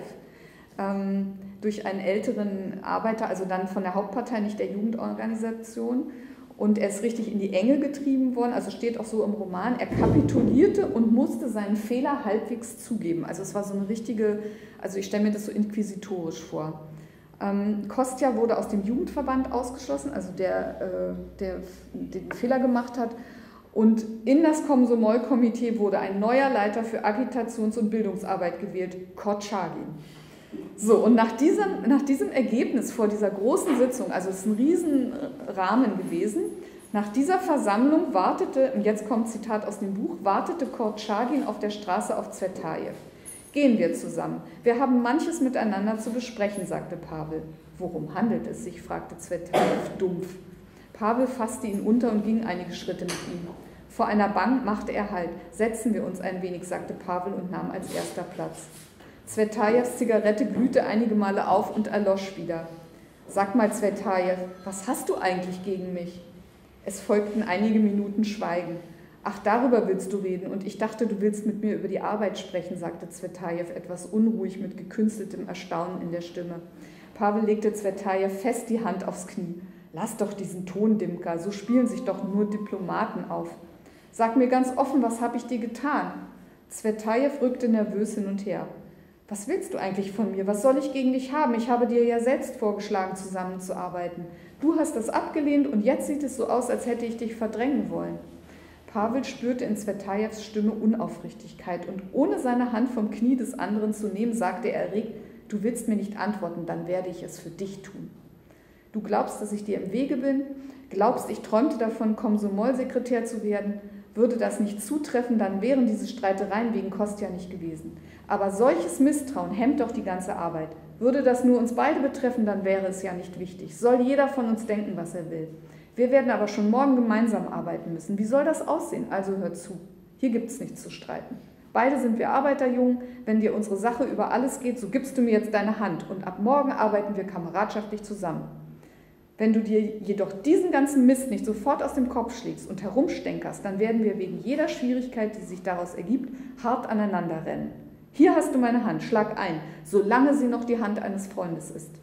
ähm, durch einen älteren Arbeiter, also dann von der Hauptpartei, nicht der Jugendorganisation. Und er ist richtig in die Enge getrieben worden, also steht auch so im Roman, er kapitulierte und musste seinen Fehler halbwegs zugeben. Also es war so eine richtige, also ich stelle mir das so inquisitorisch vor. Ähm, Kostja wurde aus dem Jugendverband ausgeschlossen, also der, äh, der den Fehler gemacht hat. Und in das Komsomol-Komitee wurde ein neuer Leiter für Agitations- und Bildungsarbeit gewählt, Kortschagin. So, und nach diesem, nach diesem Ergebnis vor dieser großen Sitzung, also es ist ein Riesenrahmen gewesen, nach dieser Versammlung wartete, und jetzt kommt Zitat aus dem Buch, wartete Kortschagin auf der Straße auf Zvetajew. Gehen wir zusammen. Wir haben manches miteinander zu besprechen, sagte Pavel. Worum handelt es sich, fragte Zvetajew dumpf. Pavel fasste ihn unter und ging einige Schritte mit ihm. Vor einer Bank machte er Halt. Setzen wir uns ein wenig, sagte Pavel und nahm als erster Platz. Zvetajews Zigarette glühte einige Male auf und erlosch wieder. Sag mal, Zvetajew, was hast du eigentlich gegen mich? Es folgten einige Minuten Schweigen. Ach, darüber willst du reden und ich dachte, du willst mit mir über die Arbeit sprechen, sagte Zvetajew etwas unruhig mit gekünsteltem Erstaunen in der Stimme. Pavel legte Zvetajew fest die Hand aufs Knie. Lass doch diesen Ton, Dimka, so spielen sich doch nur Diplomaten auf. Sag mir ganz offen, was habe ich dir getan? Zvetajew rückte nervös hin und her. Was willst du eigentlich von mir? Was soll ich gegen dich haben? Ich habe dir ja selbst vorgeschlagen, zusammenzuarbeiten. Du hast das abgelehnt und jetzt sieht es so aus, als hätte ich dich verdrängen wollen. Pavel spürte in Zvetajews Stimme Unaufrichtigkeit und ohne seine Hand vom Knie des anderen zu nehmen, sagte er erregt, du willst mir nicht antworten, dann werde ich es für dich tun. Du glaubst, dass ich dir im Wege bin? Glaubst, ich träumte davon, Komsomol-Sekretär zu werden? Würde das nicht zutreffen, dann wären diese Streitereien wegen Kostja nicht gewesen. Aber solches Misstrauen hemmt doch die ganze Arbeit. Würde das nur uns beide betreffen, dann wäre es ja nicht wichtig. Soll jeder von uns denken, was er will. Wir werden aber schon morgen gemeinsam arbeiten müssen. Wie soll das aussehen? Also hör zu. Hier gibt es nichts zu streiten. Beide sind wir Arbeiterjungen. Wenn dir unsere Sache über alles geht, so gibst du mir jetzt deine Hand. Und ab morgen arbeiten wir kameradschaftlich zusammen. Wenn du dir jedoch diesen ganzen Mist nicht sofort aus dem Kopf schlägst und herumstänkerst, dann werden wir wegen jeder Schwierigkeit, die sich daraus ergibt, hart aneinander rennen. Hier hast du meine Hand, schlag ein, solange sie noch die Hand eines Freundes ist.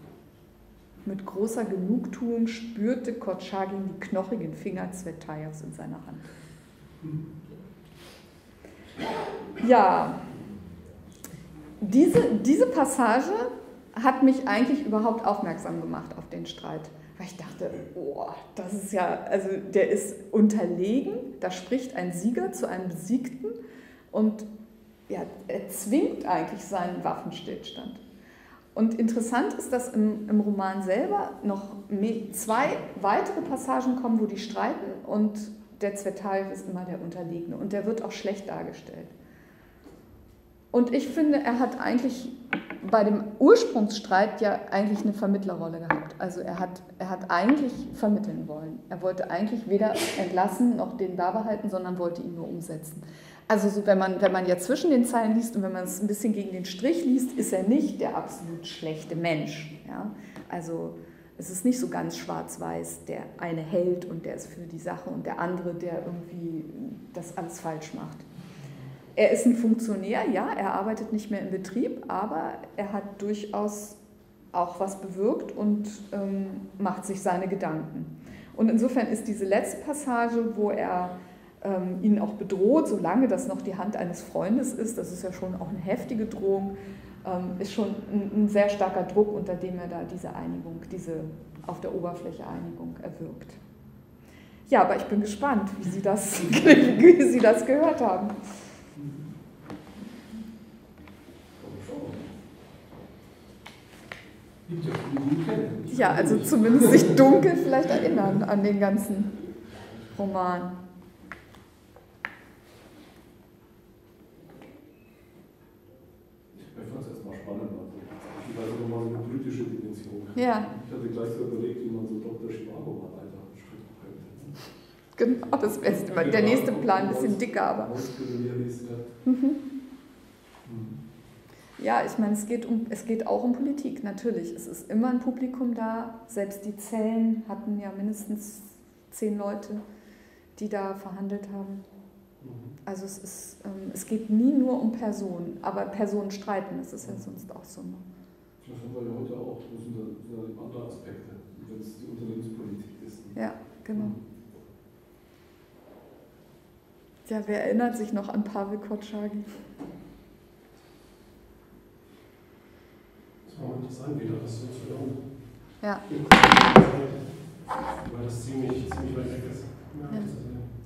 Mit großer Genugtuung spürte Kortschagin die knochigen Finger Zvetajews in seiner Hand. Ja, diese, diese Passage hat mich eigentlich überhaupt aufmerksam gemacht auf den Streit. Weil ich dachte, oh, das ist ja, also der ist unterlegen, da spricht ein Sieger zu einem Besiegten und ja, er zwingt eigentlich seinen Waffenstillstand. Und interessant ist, dass im, im Roman selber noch zwei weitere Passagen kommen, wo die streiten und der Zvetajew ist immer der Unterlegene und der wird auch schlecht dargestellt. Und ich finde, er hat eigentlich bei dem Ursprungsstreit ja eigentlich eine Vermittlerrolle gehabt. Also er hat, er hat eigentlich vermitteln wollen. Er wollte eigentlich weder entlassen noch den da behalten, sondern wollte ihn nur umsetzen. Also so, wenn man, wenn man ja zwischen den Zeilen liest und wenn man es ein bisschen gegen den Strich liest, ist er nicht der absolut schlechte Mensch. Ja? Also es ist nicht so ganz schwarz-weiß, der eine hält und der ist für die Sache und der andere, der irgendwie das alles falsch macht. Er ist ein Funktionär, ja, er arbeitet nicht mehr im Betrieb, aber er hat durchaus auch was bewirkt und ähm, macht sich seine Gedanken. Und insofern ist diese letzte Passage, wo er ähm, ihn auch bedroht, solange das noch die Hand eines Freundes ist, das ist ja schon auch eine heftige Drohung, ähm, ist schon ein, ein sehr starker Druck, unter dem er da diese Einigung, diese auf der Oberfläche Einigung erwirkt. Ja, aber ich bin gespannt, wie Sie das, wie Sie das gehört haben. Ja, also zumindest sich dunkel vielleicht erinnern an den ganzen Roman. Ich fand es erstmal spannend. Also, ich weiß auch nochmal so eine politische Dimension. Ja. Ich hatte gleich so überlegt, wie man so Doktor Chivago mal weiter schreiben könnte. Genau, das wäre der nächste Plan, ein bisschen dicker, aber. Mhm. Ja, ich meine, es geht, um, es geht auch um Politik, natürlich. Es ist immer ein Publikum da. Selbst die Zellen hatten ja mindestens zehn Leute, die da verhandelt haben. Also es, ist, ähm, es geht nie nur um Personen, aber Personen streiten, das ist ja sonst auch so. Ne? Das haben wir ja heute auch. Das sind ja andere Aspekte, wenn es die Unternehmenspolitik ist. Ja, genau. Ja, wer erinnert sich noch an Pavel Kotschagi? Auch interessant, wieder das so zu hören. Ja. Weil das ziemlich, ziemlich weit weg ist. Ja, ja. Das ist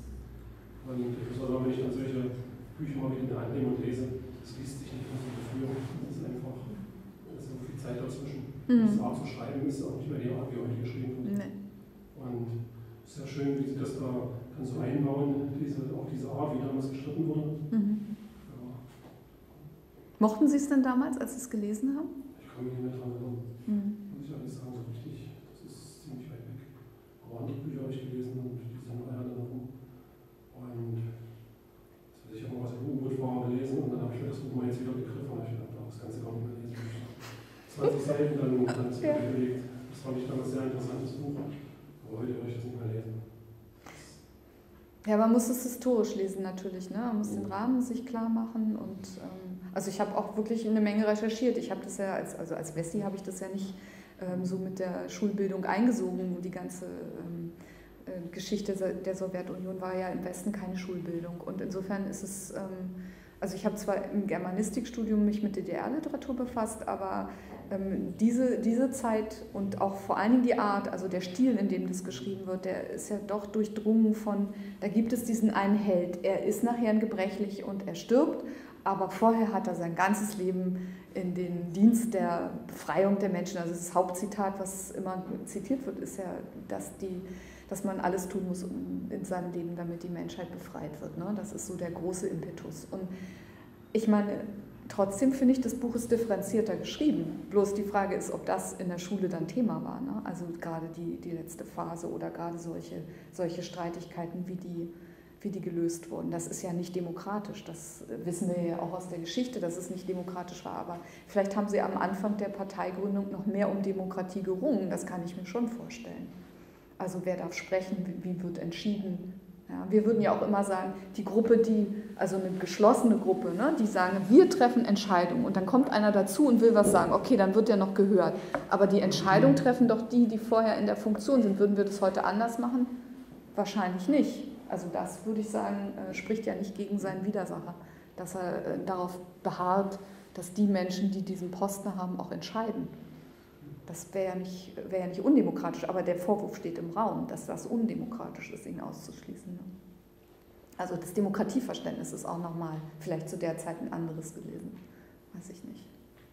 und besonders wenn ich dann solche Bücher mal wieder in die Hand nehme und lese, das liest sich nicht mehr so gefühlt. Das ist einfach so viel Zeit dazwischen. Mhm. Das Art zu schreiben ist auch nicht mehr die Art, wie heute geschrieben wird. Nee. Und es ist ja schön, wie Sie das da dann so einbauen, diese, auch diese Art, wie damals geschrieben wurde. Mhm. Ja. Mochten Sie es denn damals, als Sie es gelesen haben? Ich kann mich nicht mehr dran erinnern. Mhm. Muss ich alles sagen, so richtig. Das ist ziemlich weit weg. Aber andere Bücher habe ich gelesen und die sind noch eher Erinnerung. Und das hatte ich auch mal was im U-Boot war gelesen und dann habe ich mir das Buch mal jetzt wieder begriffen und ich dachte, das Ganze gar nicht mehr lesen. zwanzig Seiten dann, dann ist ja. Überlegt. Das fand ich damals ein sehr interessantes Buch. Aber heute würde ich das nicht mehr lesen. Ja, man muss es historisch lesen natürlich, ne? Man muss den Rahmen sich klar machen und ähm, also ich habe auch wirklich eine Menge recherchiert. Ich habe das ja als, also als Wessi habe ich das ja nicht ähm, so mit der Schulbildung eingesogen. Die ganze ähm, äh, Geschichte der Sowjetunion war ja im Westen keine Schulbildung und insofern ist es, ähm, also ich habe zwar im Germanistikstudium mich mit D D R-Literatur befasst, aber ähm, diese, diese Zeit und auch vor allen Dingen die Art, also der Stil, in dem das geschrieben wird, der ist ja doch durchdrungen von, da gibt es diesen einen Held, er ist nachher gebrechlich und er stirbt, aber vorher hat er sein ganzes Leben in den Dienst der Befreiung der Menschen, also das Hauptzitat, was immer zitiert wird, ist ja, dass, die, dass man alles tun muss in seinem Leben, damit die Menschheit befreit wird. Ne? Das ist so der große Impetus. Und ich meine, trotzdem finde ich, das Buch ist differenzierter geschrieben. Bloß die Frage ist, ob das in der Schule dann Thema war. Ne? Also gerade die, die letzte Phase oder gerade solche, solche Streitigkeiten, wie die, wie die gelöst wurden. Das ist ja nicht demokratisch. Das wissen wir ja auch aus der Geschichte, dass es nicht demokratisch war. Aber vielleicht haben sie am Anfang der Parteigründung noch mehr um Demokratie gerungen. Das kann ich mir schon vorstellen. Also wer darf sprechen, wie wird entschieden? Ja, wir würden ja auch immer sagen, die Gruppe, die, also eine geschlossene Gruppe, ne, die sagen, wir treffen Entscheidungen und dann kommt einer dazu und will was sagen, okay, dann wird der noch gehört. Aber die Entscheidung treffen doch die, die vorher in der Funktion sind. Würden wir das heute anders machen? Wahrscheinlich nicht. Also das, würde ich sagen, spricht ja nicht gegen seinen Widersacher, dass er darauf beharrt, dass die Menschen, die diesen Posten haben, auch entscheiden. Das wäre ja nicht, wär ja nicht undemokratisch, aber der Vorwurf steht im Raum, dass das undemokratisch ist, ihn auszuschließen. Also das Demokratieverständnis ist auch nochmal vielleicht zu der Zeit ein anderes gewesen. Weiß ich nicht.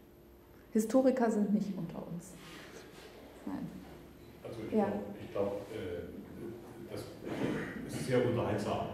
Historiker sind nicht unter uns. Nein. Also ich ja. glaube, glaub, äh, das ist sehr unterhaltsam,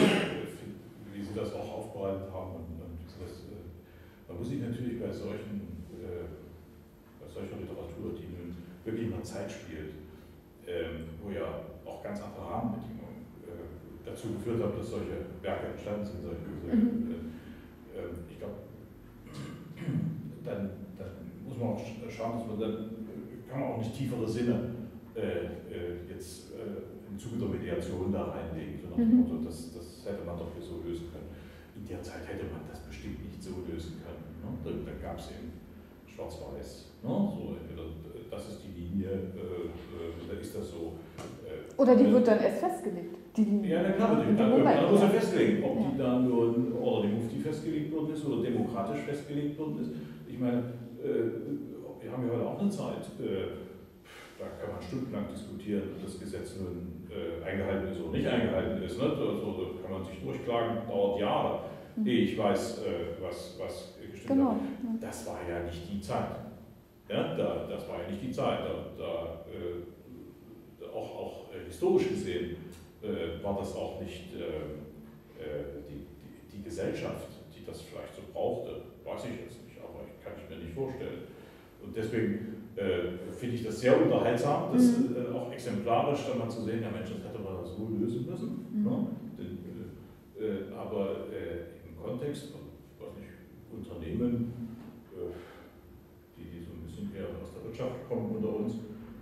wie Sie das auch aufbereitet haben. Und, und das, äh, man muss sich natürlich bei solchen äh, solcher Literatur, die nun wirklich in einer Zeit spielt, ähm, wo ja auch ganz andere Rahmenbedingungen äh, dazu geführt haben, dass solche Werke entstanden sind. Solche, mhm. äh, äh, ich glaube, dann, dann muss man auch schauen, dass man dann kann man auch nicht tiefere Sinne äh, äh, jetzt äh, im Zuge der Mediation da reinlegen. So nach dem Motto, das, das hätte man doch hier so lösen können. In der Zeit hätte man das bestimmt nicht so lösen können. Ne? Da, da gab es eben Schwarz-Weiß. Ne? So, entweder das ist die Linie, äh, oder ist das so. Äh, oder die wird dann erst festgelegt. Die Linie. Ja, na klar, die, dann, Moment, dann muss er ja. festlegen, ob Ja. die dann nur oder die Mufti festgelegt worden ist oder demokratisch festgelegt worden ist. Ich meine, äh, wir haben ja heute auch eine Zeit, äh, da kann man stundenlang diskutieren, ob das Gesetz nun äh, eingehalten ist oder nicht eingehalten ist. Ne? Also, da kann man sich durchklagen, dauert Jahre, mhm. ehe ich weiß, äh, was, was gestimmt genau. hat. Das war ja nicht die Zeit. Ja, da, das war ja nicht die Zeit. Da, da, äh, auch, auch äh, historisch gesehen äh, war das auch nicht äh, äh, die, die, die Gesellschaft, die das vielleicht so brauchte. Weiß ich jetzt nicht, aber ich kann ich mir nicht vorstellen. Und deswegen äh, finde ich das sehr unterhaltsam, das mhm. äh, auch exemplarisch dann mal zu sehen, ja Mensch, das hätte man so lösen müssen. Mhm. Ne? Den, äh, aber äh, im Kontext von, weiß nicht, Unternehmen, äh, die, die so ein bisschen eher aus der Wirtschaft kommen unter uns,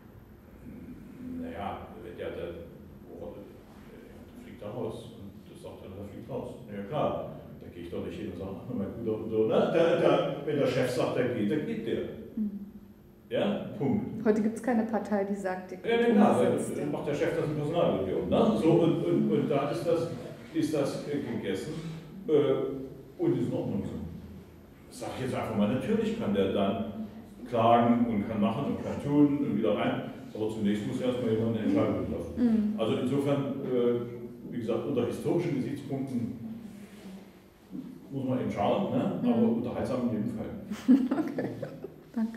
naja, der, der, oh, der fliegt da raus und das sagt dann, der fliegt raus. Ja klar, da gehe ich doch nicht hin und sage, ach mein Guter und so, ne? Der, der, wenn der Chef sagt, der geht, dann geht der. Ja, Punkt. Heute gibt es keine Partei, die sagt, die ja, ja, klar, dann macht der Chef das in Personalunion. Ne? So, und, und, und da ist das, ist das gegessen äh, und ist in Ordnung so. Das sage ich jetzt einfach mal, natürlich kann der dann klagen und kann machen und kann tun und wieder rein, aber zunächst muss erstmal jemand eine Entscheidung treffen. Mhm. Also insofern, äh, wie gesagt, unter historischen Gesichtspunkten muss man eben schauen, ne? Mhm. Aber unterhaltsam in jedem Fall. Okay, danke.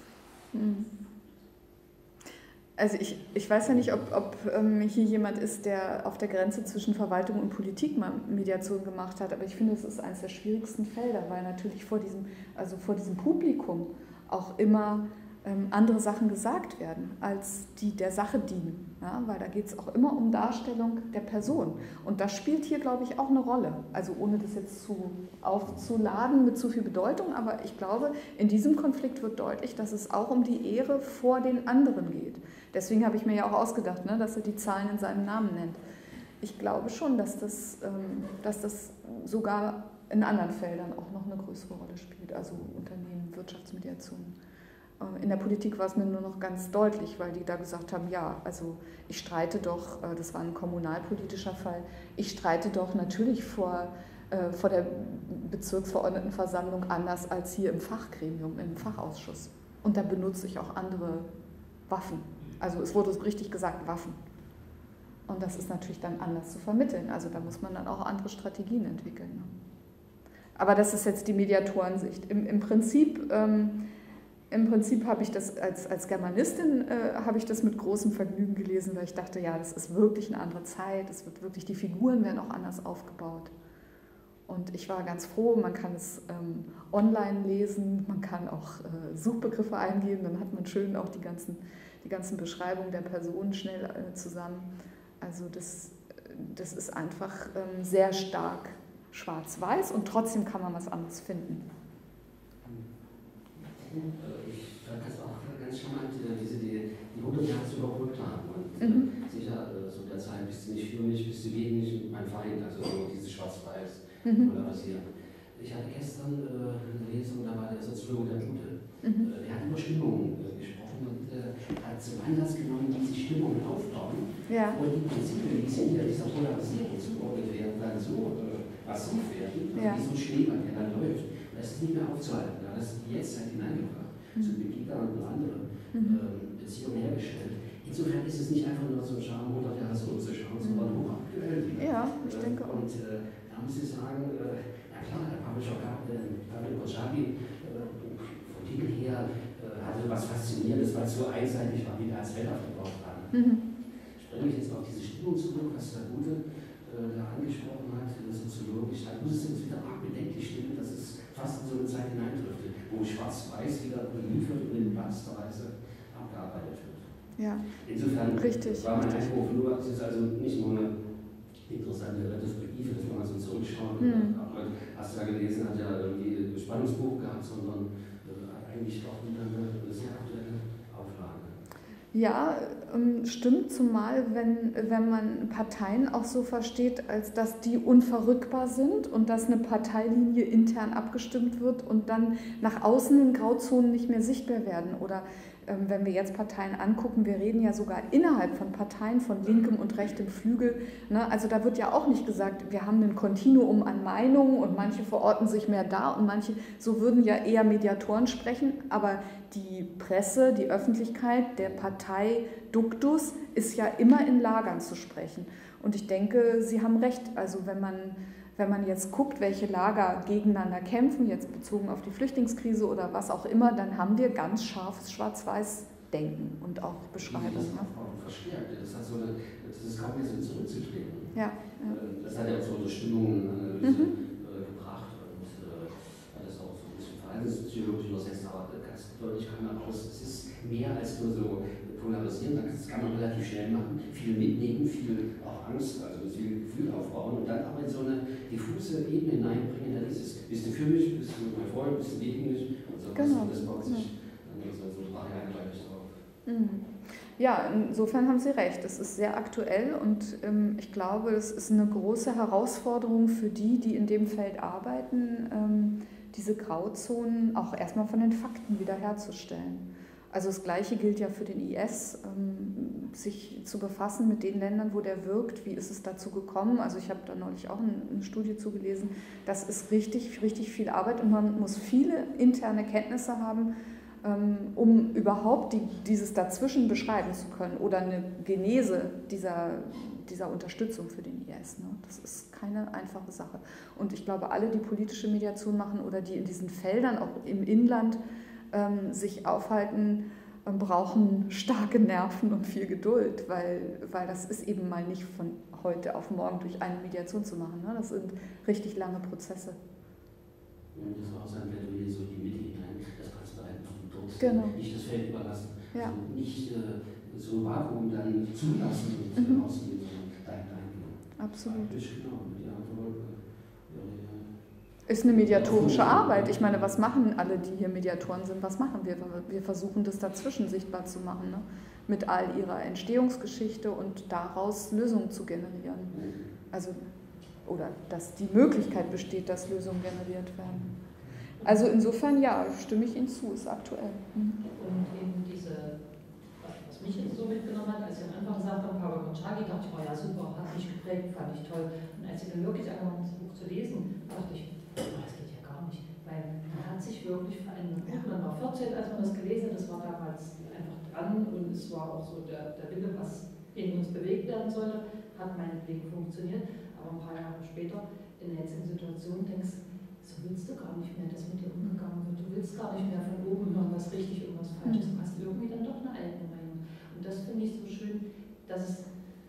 Also ich, ich weiß ja nicht, ob, ob ähm, hier jemand ist, der auf der Grenze zwischen Verwaltung und Politik mal Mediation gemacht hat, aber ich finde, es ist eines der schwierigsten Felder, weil natürlich vor diesem, also vor diesem Publikum auch immer ähm, andere Sachen gesagt werden, als die der Sache dienen. Ja? Weil da geht es auch immer um Darstellung der Person. Und das spielt hier, glaube ich, auch eine Rolle. Also ohne das jetzt zu aufzuladen mit zu viel Bedeutung, aber ich glaube, in diesem Konflikt wird deutlich, dass es auch um die Ehre vor den anderen geht. Deswegen habe ich mir ja auch ausgedacht, ne, dass er die Zahlen in seinem Namen nennt. Ich glaube schon, dass das, ähm, dass das sogar in anderen Feldern auch noch eine größere Rolle spielt, also Unternehmen, Wirtschaftsmediation. In der Politik war es mir nur noch ganz deutlich, weil die da gesagt haben, ja, also ich streite doch, das war ein kommunalpolitischer Fall, ich streite doch natürlich vor, äh, vor der Bezirksverordnetenversammlung anders als hier im Fachgremium, im Fachausschuss. Und da benutze ich auch andere Waffen. Also es wurde richtig gesagt, Waffen. Und das ist natürlich dann anders zu vermitteln. Also da muss man dann auch andere Strategien entwickeln. Ne? Aber das ist jetzt die Mediatorensicht. Im, im Prinzip... Ähm, Im Prinzip habe ich das als, als Germanistin äh, habe ich das mit großem Vergnügen gelesen, weil ich dachte, ja, das ist wirklich eine andere Zeit, es wird wirklich, die Figuren werden auch anders aufgebaut. Und ich war ganz froh, man kann es ähm, online lesen, man kann auch äh, Suchbegriffe eingeben, dann hat man schön auch die ganzen, die ganzen Beschreibungen der Personen schnell äh, zusammen. Also das, das ist einfach ähm, sehr stark schwarz-weiß und trotzdem kann man was anderes finden. Ich fand das auch ganz charmant, diese, die, die hundert Jahre zu überbrückt haben. Und mhm. äh, sicher, äh, so der Zeit bist du nicht für mich, bist du gegen mich, mein Feind, also so dieses Schwarz-Weiß mhm. polarisieren. Ich hatte gestern äh, eine Lesung, da war der Soziologe der Gute. Mhm. Äh, der hat über Stimmungen äh, gesprochen und äh, hat zum Anlass genommen, wie sich Stimmungen aufbauen. Ja. Und die Prinzipien, die sind ja dieser Polarisierung zugeordnet werden, dann so äh, massiv werden, also ja. wie so ein Schneeball, der dann läuft. Das ist nicht mehr aufzuhalten. Da hat das jetzt halt hineingebracht, mhm. zu Begida und andere mhm. ähm, Beziehungen hergestellt. Insofern ist es nicht einfach nur so ein Charme, hundert Jahre zurückzuschauen, mhm. sondern hochaktuell. Ja, ich äh, denke auch. Und äh, da muss ich sagen, äh, ja klar, der Publisher Pavel Kochabi äh, vom Titel her äh, hatte was Faszinierendes, weil es so einseitig war, wie wir als Welt aufgebaut haben. Mhm. Ich bringe mich jetzt auf diese Stimmung zurück, was der Gute äh, da angesprochen hat, soziologisch. Da muss es jetzt wieder arg bedenklich stimmen, dass es fast in so eine Zeit hineindriftet, wo Schwarz-Weiß wieder beliefert und in bester Weise abgearbeitet wird. Ja. Insofern richtig, war mein richtig. Einwurf nur, es ist also nicht nur eine interessante Retrospektive, dass man mal so zurückschaut. Mhm. Hast du ja gelesen, hat ja irgendwie ein Spannungsbuch gehabt, sondern äh, eigentlich auch wieder eine, eine sehr aktuelle Auflage. Ja, stimmt, zumal wenn, wenn man Parteien auch so versteht, als dass die unverrückbar sind und dass eine Parteilinie intern abgestimmt wird und dann nach außen in Grauzonen nicht mehr sichtbar werden. Oder ähm, wenn wir jetzt Parteien angucken, wir reden ja sogar innerhalb von Parteien von linkem und rechtem Flügel. Ne? Also da wird ja auch nicht gesagt, wir haben ein Kontinuum an Meinungen und manche verorten sich mehr da und manche, so würden ja eher Mediatoren sprechen, aber die Presse, die Öffentlichkeit, der Parteiduktus ist ja immer in Lagern zu sprechen. Und ich denke, Sie haben recht. Also wenn man, wenn man jetzt guckt, welche Lager gegeneinander kämpfen, jetzt bezogen auf die Flüchtlingskrise oder was auch immer, dann haben wir ganz scharfes Schwarz-Weiß-Denken und auch Beschreibung. Das ist ne? auch verstärkt. Das, hat so eine, das ist kaum mehr so zurückzutreten. Ja, ja. Das hat ja auch so eine Stimmungsanalyse mhm. äh, gebracht und äh, hat das auch so ein bisschen verhaltenspsychologisch übersetzt, aber ganz deutlich kam man raus, es ist mehr als nur so polarisieren, das kann man relativ schnell machen, viel mitnehmen, viel auch Angst, also viel Gefühl aufbauen und dann aber in so eine diffuse Ebene hineinbringen, dann ist es, bist du für mich, bist du mein Freund, bist du gegen mich und so, genau. das baut sich dann so, so eindeutig drauf. Mhm. Ja, insofern haben Sie recht. Es ist sehr aktuell und ähm, ich glaube, es ist eine große Herausforderung für die, die in dem Feld arbeiten, ähm, diese Grauzonen auch erstmal von den Fakten wiederherzustellen. Also das Gleiche gilt ja für den I S, ähm, sich zu befassen mit den Ländern, wo der wirkt. Wie ist es dazu gekommen? Also ich habe da neulich auch eine, eine Studie zugelesen. Das ist richtig, richtig viel Arbeit und man muss viele interne Kenntnisse haben, um überhaupt die, dieses Dazwischen beschreiben zu können oder eine Genese dieser, dieser Unterstützung für den I S. Ne? Das ist keine einfache Sache. Und ich glaube, alle, die politische Mediation machen oder die in diesen Feldern, auch im Inland, ähm, sich aufhalten, ähm, brauchen starke Nerven und viel Geduld, weil, weil das ist eben mal nicht von heute auf morgen durch eine Mediation zu machen. Ne? Das sind richtig lange Prozesse. Und das war auch sein Plädoyer, so die Mitte hinein, das Transparent machen, dort genau. nicht das Feld überlassen, ja. also nicht äh, so ein Vakuum dann zulassen und mhm. rausgehen, sondern da hineingehen. Absolut. Genau, ja, ist eine mediatorische Arbeit. Ich meine, was machen alle, die hier Mediatoren sind? Was machen wir? Wir versuchen, das dazwischen sichtbar zu machen, ne? Mit all ihrer Entstehungsgeschichte und daraus Lösungen zu generieren. Also, oder dass die Möglichkeit besteht, dass Lösungen generiert werden. Also insofern, ja, stimme ich Ihnen zu, ist aktuell. Mhm. Und eben diese, was mich jetzt so mitgenommen hat, als Sie am Anfang gesagt haben, Pavel Konchaki, dachte ich, oh ja super, hat mich geprägt, fand ich toll. Und als ich dann wirklich angefangen habe, das Buch zu lesen, dachte ich, oh, das geht ja gar nicht, weil man hat sich wirklich verändert. Ja. Man war vierzehn, als man das gelesen hat, das war damals einfach dran und es war auch so der, der Wille, was in uns bewegt werden sollte, hat meinetwegen funktioniert. Aber ein paar Jahre später, in der jetzigen Situation, denkst du, so willst du gar nicht mehr, dass mit dir umgegangen wird. Du willst gar nicht mehr von oben hören, was richtig und was falsch ist. Du hast irgendwie dann doch eine eigene Meinung. Und das finde ich so schön, dass es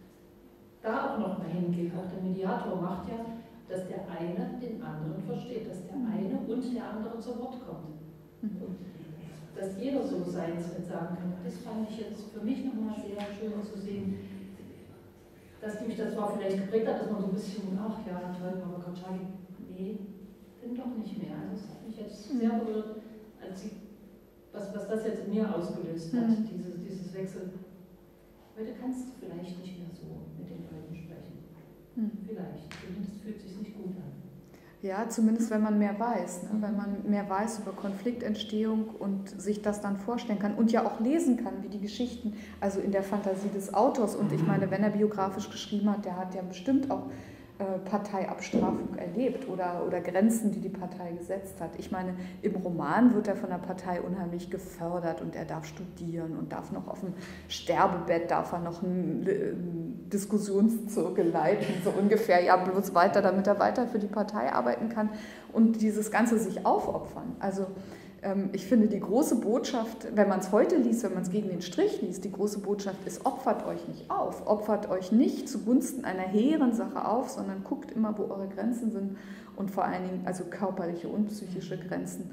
da auch noch mal hingeht. Auch der Mediator macht ja, dass der eine den anderen versteht, dass der eine und der andere zu Wort kommt. Und dass jeder so seins mit sagen kann. Das fand ich jetzt für mich nochmal sehr schön zu sehen, dass mich das zwar vielleicht geprägt hat, dass man so ein bisschen, ach ja, toll, aber Konchaki, nee, bin doch nicht mehr. Also das hat mich jetzt sehr berührt, als ich, was, was das jetzt in mir ausgelöst hat, mhm. dieses, dieses Wechsel. Heute kannst du vielleicht nicht mehr so mit den Leuten sprechen. Mhm. Vielleicht. Zumindest fühlt es sich nicht gut an. Ja, zumindest wenn man mehr weiß, ne? Wenn man mehr weiß über Konfliktentstehung und sich das dann vorstellen kann und ja auch lesen kann, wie die Geschichten, also in der Fantasie des Autors. Und ich meine, wenn er biografisch geschrieben hat, der hat ja bestimmt auch äh, Parteiabstrafung erlebt oder, oder Grenzen, die die Partei gesetzt hat. Ich meine, im Roman wird er von der Partei unheimlich gefördert und er darf studieren und darf noch auf dem Sterbebett, darf er noch einen, einen Diskussionszirkel leiten, so ungefähr, ja, bloß weiter, damit er weiter für die Partei arbeiten kann und dieses Ganze sich aufopfern. Also ähm, ich finde, die große Botschaft, wenn man es heute liest, wenn man es gegen den Strich liest, die große Botschaft ist, opfert euch nicht auf, opfert euch nicht zugunsten einer hehren Sache auf, sondern guckt immer, wo eure Grenzen sind und vor allen Dingen also körperliche und psychische Grenzen.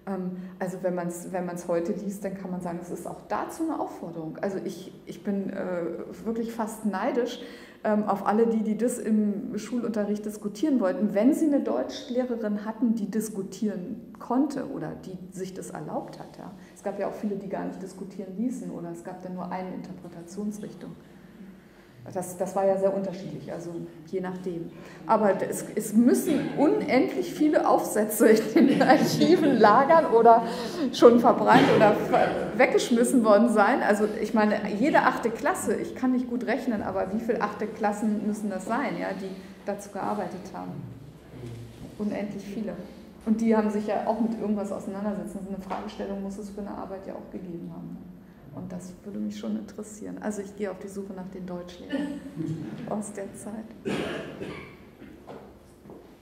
Also wenn man es wenn man's heute liest, dann kann man sagen, es ist auch dazu eine Aufforderung. Also ich, ich bin äh, wirklich fast neidisch ähm, auf alle die, die das im Schulunterricht diskutieren wollten. Wenn sie eine Deutschlehrerin hatten, die diskutieren konnte oder die sich das erlaubt hat. Ja. Es gab ja auch viele, die gar nicht diskutieren ließen oder es gab dann nur eine Interpretationsrichtung. Das, das war ja sehr unterschiedlich, also je nachdem. Aber es, es müssen unendlich viele Aufsätze in den Archiven lagern oder schon verbrannt oder weggeschmissen worden sein. Also ich meine, jede achte Klasse, ich kann nicht gut rechnen, aber wie viele achte Klassen müssen das sein, ja, die dazu gearbeitet haben? Unendlich viele. Und die haben sich ja auch mit irgendwas auseinandersetzen. Also eine Fragestellung muss es für eine Arbeit ja auch gegeben haben. Und das würde mich schon interessieren. Also ich gehe auf die Suche nach den Deutschlehrern aus der Zeit.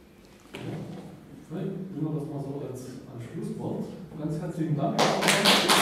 Vielleicht nehmen wir das mal so als, als Schlusswort. Ganz herzlichen Dank.